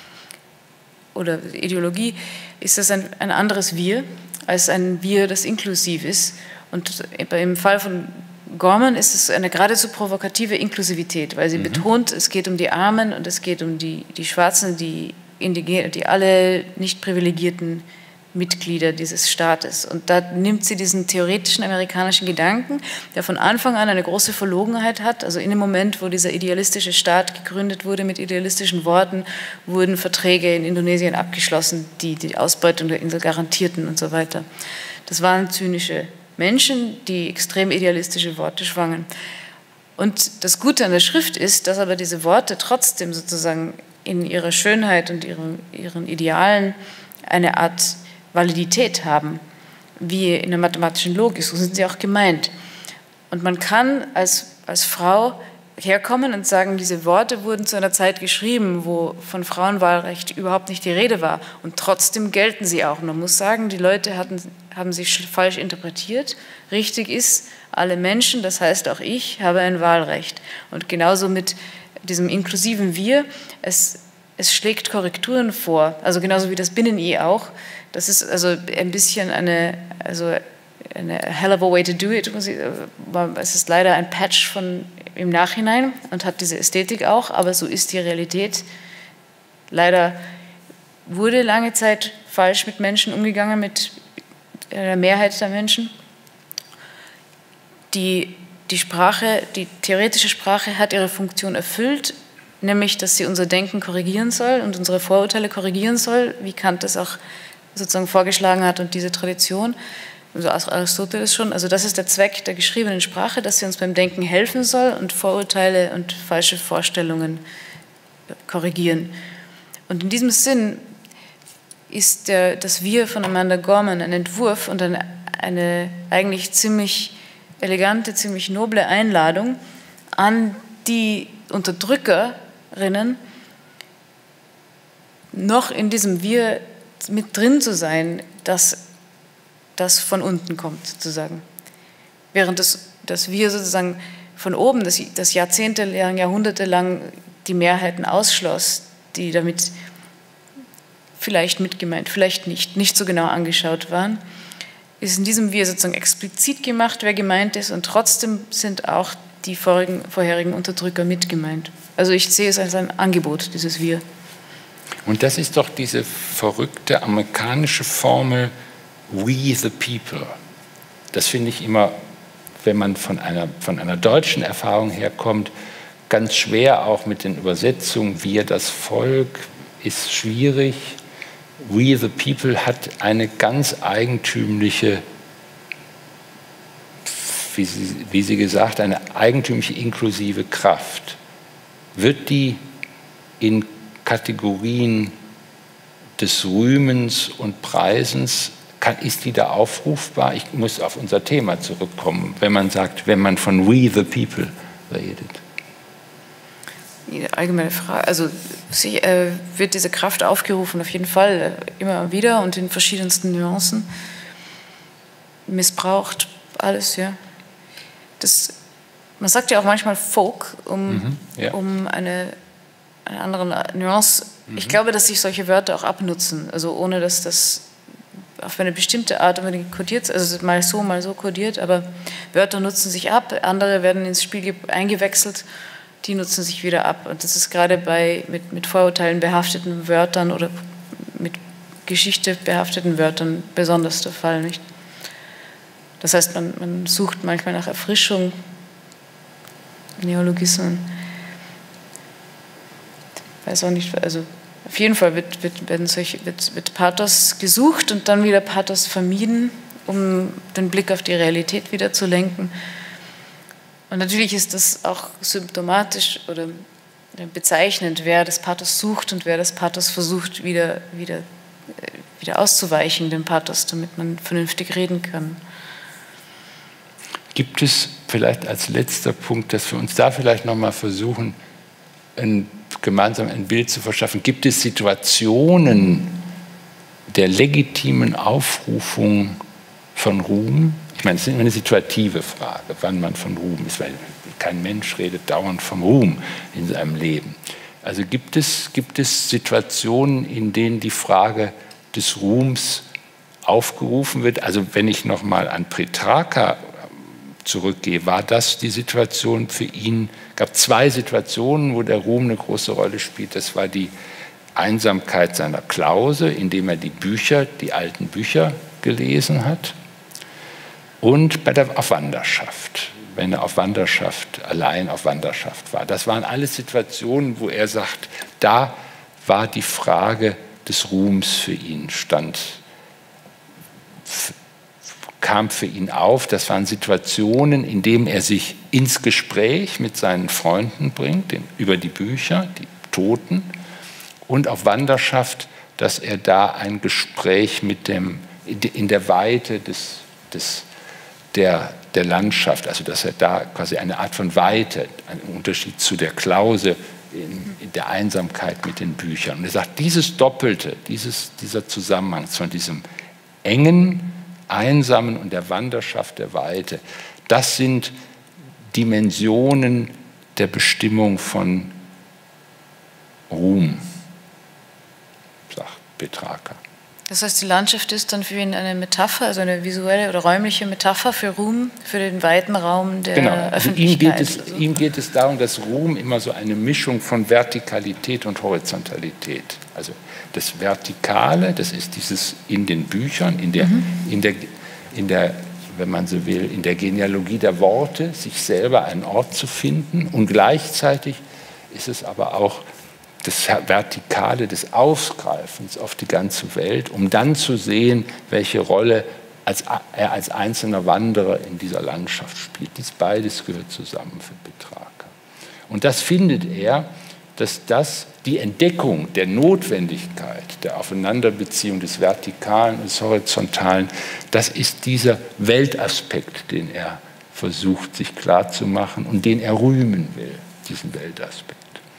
oder Ideologie, ist das ein, ein anderes Wir als ein Wir, das inklusiv ist. Und im Fall von Gorman ist es eine geradezu provokative Inklusivität, weil sie mhm. betont, es geht um die Armen und es geht um die, die Schwarzen, die Indigenen, die alle nicht privilegierten Mitglieder dieses Staates. Und da nimmt sie diesen theoretischen amerikanischen Gedanken, der von Anfang an eine große Verlogenheit hat. Also in dem Moment, wo dieser idealistische Staat gegründet wurde mit idealistischen Worten, wurden Verträge in Indonesien abgeschlossen, die die Ausbeutung der Insel garantierten und so weiter. Das waren zynische Menschen, die extrem idealistische Worte schwangen. Und das Gute an der Schrift ist, dass aber diese Worte trotzdem sozusagen in ihrer Schönheit und ihren, ihren Idealen eine Art Validität haben, wie in der mathematischen Logik, so sind sie auch gemeint. Und man kann als, als Frau herkommen und sagen, diese Worte wurden zu einer Zeit geschrieben, wo von Frauenwahlrecht überhaupt nicht die Rede war und trotzdem gelten sie auch. Und man muss sagen, die Leute hatten, haben sie falsch interpretiert. Richtig ist, alle Menschen, das heißt auch ich, habe ein Wahlrecht. Und genauso mit diesem inklusiven Wir, es, es schlägt Korrekturen vor, also genauso wie das Binnen-I auch. Das ist also ein bisschen eine, also eine hell of a way to do it. Es ist leider ein Patch von im Nachhinein und hat diese Ästhetik auch, aber so ist die Realität. Leider wurde lange Zeit falsch mit Menschen umgegangen, mit der Mehrheit der Menschen. Die, die Sprache, die theoretische Sprache hat ihre Funktion erfüllt, nämlich, dass sie unser Denken korrigieren soll und unsere Vorurteile korrigieren soll, wie Kant das auch sozusagen vorgeschlagen hat und diese Tradition, also Aristoteles schon. Also das ist der Zweck der geschriebenen Sprache, dass sie uns beim Denken helfen soll und Vorurteile und falsche Vorstellungen korrigieren. Und in diesem Sinn ist der, das Wir von Amanda Gorman ein Entwurf und eine, eine eigentlich ziemlich elegante, ziemlich noble Einladung an die Unterdrückerinnen, noch in diesem Wir mit drin zu sein, dass das von unten kommt, sozusagen. Während das, das Wir sozusagen von oben, das, das jahrzehntelang, jahrhundertelang die Mehrheiten ausschloss, die damit vielleicht mitgemeint, vielleicht nicht, nicht so genau angeschaut waren, ist in diesem Wir sozusagen explizit gemacht, wer gemeint ist, und trotzdem sind auch die vorigen, vorherigen Unterdrücker mitgemeint. Also ich sehe es als ein Angebot, dieses Wir. Und das ist doch diese verrückte amerikanische Formel We the People. Das finde ich immer, wenn man von einer, von einer deutschen Erfahrung herkommt, ganz schwer, auch mit den Übersetzungen. Wir, das Volk, ist schwierig. We the People hat eine ganz eigentümliche, wie sie, wie sie gesagt, eine eigentümliche inklusive Kraft. Wird die in Kategorien des Rühmens und Preisens, kann, ist die da aufrufbar? Ich muss auf unser Thema zurückkommen, wenn man sagt, wenn man von We the People redet. Die allgemeine Frage, also sie, äh, wird diese Kraft aufgerufen, auf jeden Fall, äh, immer wieder und in verschiedensten Nuancen. Missbraucht, alles, ja. Das, man sagt ja auch manchmal Folk, um, mhm, ja. um eine, eine andere Nuance. Mhm. Ich glaube, dass sich solche Wörter auch abnutzen, also ohne dass das auf eine bestimmte Art unbedingt kodiert, also mal so, mal so kodiert, aber Wörter nutzen sich ab, andere werden ins Spiel eingewechselt, die nutzen sich wieder ab. Und das ist gerade bei mit, mit Vorurteilen behafteten Wörtern oder mit Geschichte behafteten Wörtern besonders der Fall, nicht? Das heißt, man, man sucht manchmal nach Erfrischung, Neologismen. Ich weiß auch nicht, also auf jeden Fall wird, wird, werden solche, wird, wird Pathos gesucht und dann wieder Pathos vermieden, um den Blick auf die Realität wieder zu lenken. Und natürlich ist das auch symptomatisch oder bezeichnend, wer das Pathos sucht und wer das Pathos versucht, wieder, wieder, wieder auszuweichen, dem Pathos, damit man vernünftig reden kann. Gibt es vielleicht als letzter Punkt, dass wir uns da vielleicht nochmal versuchen, ein, gemeinsam ein Bild zu verschaffen, gibt es Situationen der legitimen Aufrufung von Ruhm? Ich meine, es ist immer eine situative Frage, wann man von Ruhm ist, weil kein Mensch redet dauernd vom Ruhm in seinem Leben. Also gibt es, gibt es Situationen, in denen die Frage des Ruhms aufgerufen wird? Also wenn ich nochmal an Petrarca zurückgehe, war das die Situation für ihn? Es gab zwei Situationen, wo der Ruhm eine große Rolle spielt. Das war die Einsamkeit seiner Klause, indem er die Bücher, die alten Bücher gelesen hat, und bei der auf Wanderschaft, wenn er auf Wanderschaft, allein auf Wanderschaft war. Das waren alles Situationen, wo er sagt, da war die Frage des Ruhms für ihn, stand, kam für ihn auf. Das waren Situationen, in denen er sich ins Gespräch mit seinen Freunden bringt, über die Bücher, die Toten, und auf Wanderschaft, dass er da ein Gespräch mit dem, in der Weite des, des Der, der Landschaft, also dass er da quasi eine Art von Weite, einen Unterschied zu der Klause in, in der Einsamkeit mit den Büchern. Und er sagt, dieses Doppelte, dieses, dieser Zusammenhang von diesem engen, einsamen und der Wanderschaft der Weite, das sind Dimensionen der Bestimmung von Ruhm, sagt Petrarca. Das heißt, die Landschaft ist dann für ihn eine Metapher, also eine visuelle oder räumliche Metapher für Ruhm, für den weiten Raum der genau. Also Öffentlichkeit. Ihm geht, es, also. ihm geht es darum, dass Ruhm immer so eine Mischung von Vertikalität und Horizontalität. Also das Vertikale, das ist dieses in den Büchern, in der, mhm. in der, in der, wenn man so will, in der Genealogie der Worte, sich selber einen Ort zu finden. Und gleichzeitig ist es aber auch das Vertikale des Ausgreifens auf die ganze Welt, um dann zu sehen, welche Rolle als, er als einzelner Wanderer in dieser Landschaft spielt. Dies beides gehört zusammen für Petrarca. Und das findet er, dass das die Entdeckung der Notwendigkeit der Aufeinanderbeziehung des Vertikalen und des Horizontalen, das ist dieser Weltaspekt, den er versucht, sich klarzumachen und den er rühmen will, diesen Weltaspekt.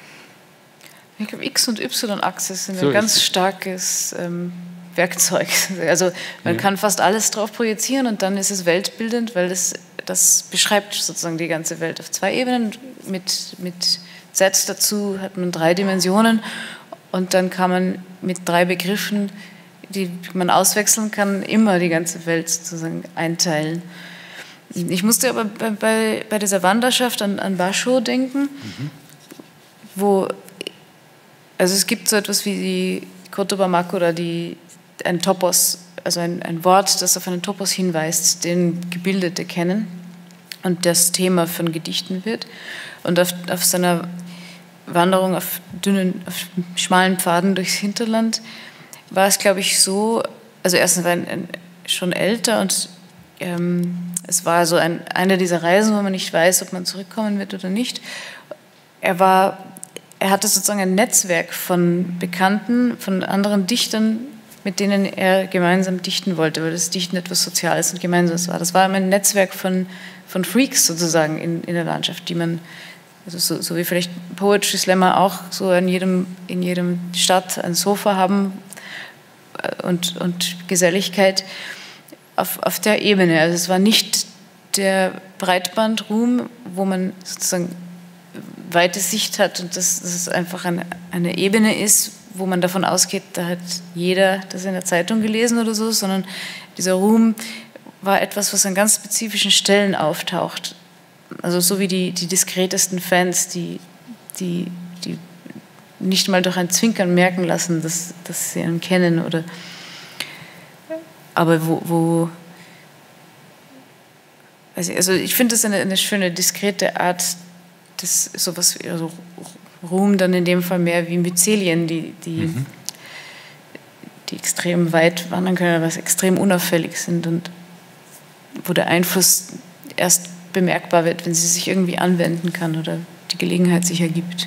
Ich glaube, X- und Y-Achse sind so ein ganz starkes ähm, Werkzeug. Also man ja. kann fast alles drauf projizieren und dann ist es weltbildend, weil das, das beschreibt sozusagen die ganze Welt auf zwei Ebenen. Mit, mit Z dazu hat man drei Dimensionen und dann kann man mit drei Begriffen, die man auswechseln kann, immer die ganze Welt sozusagen einteilen. Ich musste aber bei, bei, bei dieser Wanderschaft an, an Basho denken, mhm. wo Also es gibt so etwas wie die Kotoba Makura, die ein Topos, also ein, ein Wort, das auf einen Topos hinweist, den Gebildete kennen und das Thema von Gedichten wird. Und auf, auf seiner Wanderung auf dünnen, auf schmalen Pfaden durchs Hinterland war es, glaube ich, so, also erstens war er schon älter und ähm, es war so ein, eine dieser Reisen, wo man nicht weiß, ob man zurückkommen wird oder nicht. Er war Er hatte sozusagen ein Netzwerk von Bekannten, von anderen Dichtern, mit denen er gemeinsam dichten wollte, weil das Dichten etwas Soziales und Gemeinsames war. Das war ein Netzwerk von, von Freaks sozusagen in, in der Landschaft, die man, also so, so wie vielleicht Poetry Slammer auch so in jedem, in jedem Stadt ein Sofa haben und, und Geselligkeit auf, auf der Ebene. Also es war nicht der Breitbandruhm, wo man sozusagen weite Sicht hat und dass es einfach eine, eine Ebene ist, wo man davon ausgeht, da hat jeder das in der Zeitung gelesen oder so, sondern dieser Ruhm war etwas, was an ganz spezifischen Stellen auftaucht. Also so wie die, die diskretesten Fans, die, die, die nicht mal durch ein Zwinkern merken lassen, dass, dass sie ihn kennen. Oder aber wo... wo also ich finde das eine, eine schöne, diskrete Art, das sowas, also Ruhm dann in dem Fall mehr wie Myzelien, die, die, mhm. die extrem weit wandern können, was extrem unauffällig sind und wo der Einfluss erst bemerkbar wird, wenn sie sich irgendwie anwenden kann oder die Gelegenheit sich ergibt.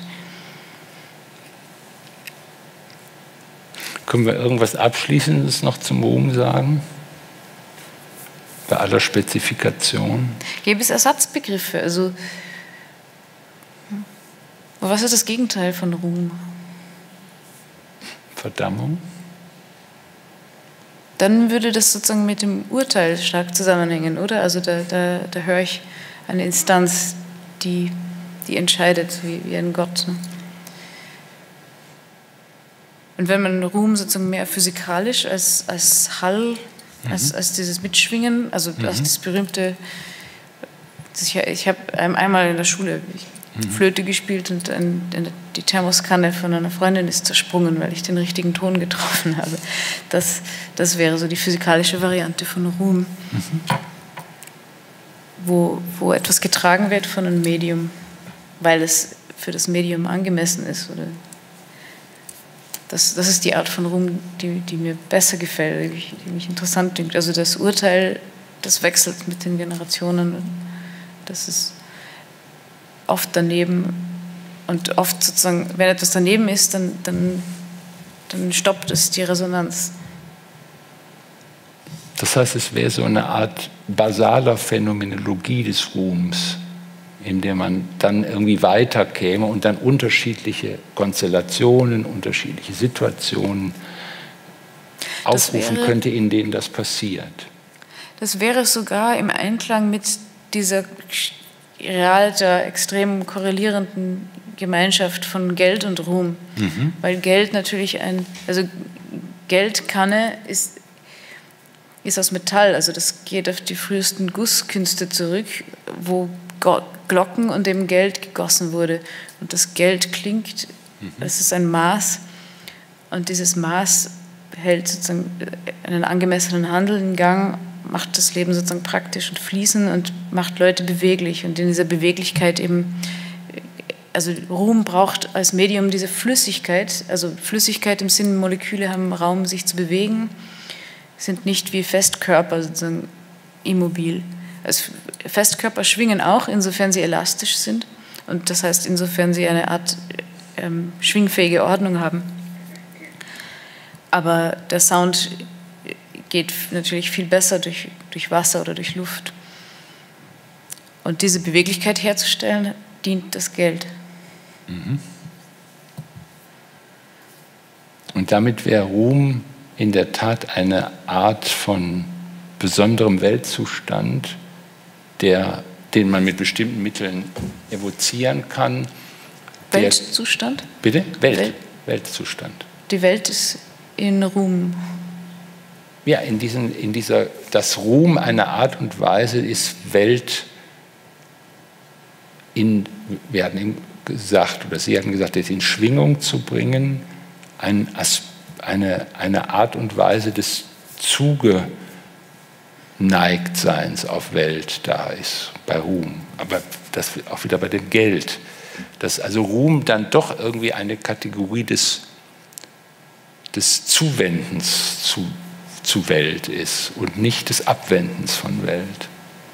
Können wir irgendwas Abschließendes noch zum Ruhm sagen? Bei aller Spezifikation? Gäbe es Ersatzbegriffe? Also was ist das Gegenteil von Ruhm? Verdammung? Dann würde das sozusagen mit dem Urteil stark zusammenhängen, oder? Also da, da, da höre ich eine Instanz, die, die entscheidet, wie, wie ein Gott. Ne? Und wenn man Ruhm sozusagen mehr physikalisch als, als Hall, mhm. als, als dieses Mitschwingen, also mhm. als das berühmte, ich, ich habe einmal in der Schule Flöte gespielt und ein, die Thermoskanne von einer Freundin ist zersprungen, weil ich den richtigen Ton getroffen habe. Das, das wäre so die physikalische Variante von Ruhm, mhm. wo, wo etwas getragen wird von einem Medium, weil es für das Medium angemessen ist. Oder das, das ist die Art von Ruhm, die, die mir besser gefällt, die mich, die mich interessant dünkt. Also das Urteil, das wechselt mit den Generationen. Das ist oft daneben und oft sozusagen, wenn etwas daneben ist, dann, dann, dann stoppt es die Resonanz. Das heißt, es wäre so eine Art basaler Phänomenologie des Ruhms, in der man dann irgendwie weiterkäme und dann unterschiedliche Konstellationen, unterschiedliche Situationen aufrufen wäre, könnte, in denen das passiert. Das wäre sogar im Einklang mit dieser real der extrem korrelierenden Gemeinschaft von Geld und Ruhm. Mhm. Weil Geld natürlich ein, also Geldkanne ist, ist aus Metall, also das geht auf die frühesten Gusskünste zurück, wo Glocken und eben Geld gegossen wurde. Und das Geld klingt, das ist ein Maß, und dieses Maß hält sozusagen einen angemessenen Handel in Gang, macht das Leben sozusagen praktisch und fließend und macht Leute beweglich. Und in dieser Beweglichkeit eben, also Ruhm braucht als Medium diese Flüssigkeit, also Flüssigkeit im Sinne, Moleküle haben Raum, sich zu bewegen, sind nicht wie Festkörper sozusagen immobil. Also Festkörper schwingen auch, insofern sie elastisch sind, und das heißt, insofern sie eine Art ähm, schwingfähige Ordnung haben. Aber der Sound geht natürlich viel besser durch, durch Wasser oder durch Luft. Und diese Beweglichkeit herzustellen, dient das Geld. Mhm. Und damit wäre Ruhm in der Tat eine Art von besonderem Weltzustand, der, den man mit bestimmten Mitteln evozieren kann. Weltzustand? Der, bitte? Welt, Welt. Weltzustand. Die Welt ist in Ruhm. Ja, in, diesen, in dieser, das Ruhm einer Art und Weise ist Welt in, wir hatten eben gesagt, oder Sie hatten gesagt, in Schwingung zu bringen, ein, eine, eine Art und Weise des Zugeneigtseins auf Welt da ist, bei Ruhm. Aber das auch wieder bei dem Geld. Dass also Ruhm dann doch irgendwie eine Kategorie des, des Zuwendens zu zu Welt ist und nicht des Abwendens von Welt.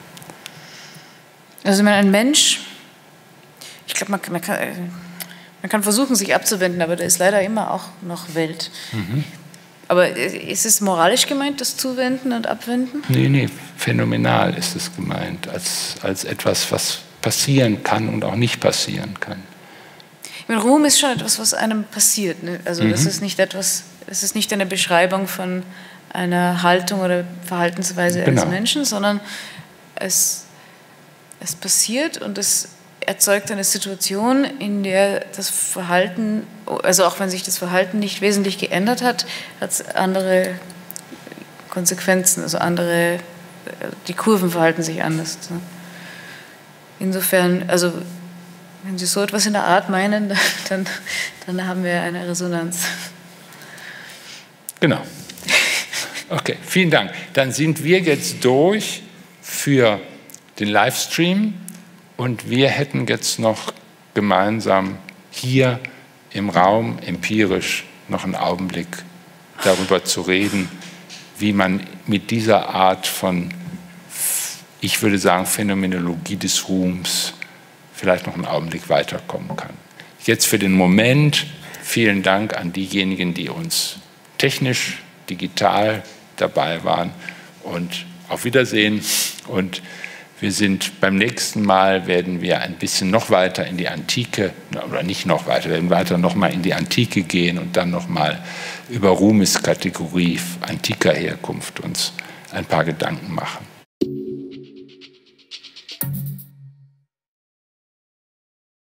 Also wenn ein Mensch, ich glaube, man, man, kann, man kann versuchen, sich abzuwenden, aber da ist leider immer auch noch Welt. Mhm. Aber ist es moralisch gemeint, das Zuwenden und Abwenden? Nee, nee, phänomenal ist es gemeint, als, als etwas, was passieren kann und auch nicht passieren kann. Ich meine, Ruhm ist schon etwas, was einem passiert. Ne? Also mhm. das ist nicht etwas, das ist nicht eine Beschreibung von einer Haltung oder Verhaltensweise genau. eines Menschen, sondern es, es passiert und es erzeugt eine Situation, in der das Verhalten, also auch wenn sich das Verhalten nicht wesentlich geändert hat, hat es andere Konsequenzen, also andere, die Kurven verhalten sich anders. Insofern, also wenn Sie so etwas in der Art meinen, dann, dann haben wir eine Resonanz. Genau. Okay, vielen Dank. Dann sind wir jetzt durch für den Livestream und wir hätten jetzt noch gemeinsam hier im Raum empirisch noch einen Augenblick darüber zu reden, wie man mit dieser Art von, ich würde sagen, Phänomenologie des Ruhms vielleicht noch einen Augenblick weiterkommen kann. Jetzt für den Moment vielen Dank an diejenigen, die uns technisch, digital dabei waren, und auf Wiedersehen. Und wir sind beim nächsten Mal, werden wir ein bisschen noch weiter in die Antike, oder nicht noch weiter, wir werden weiter noch mal in die Antike gehen und dann noch mal über Ruhmeskategorie antiker Herkunft uns ein paar Gedanken machen.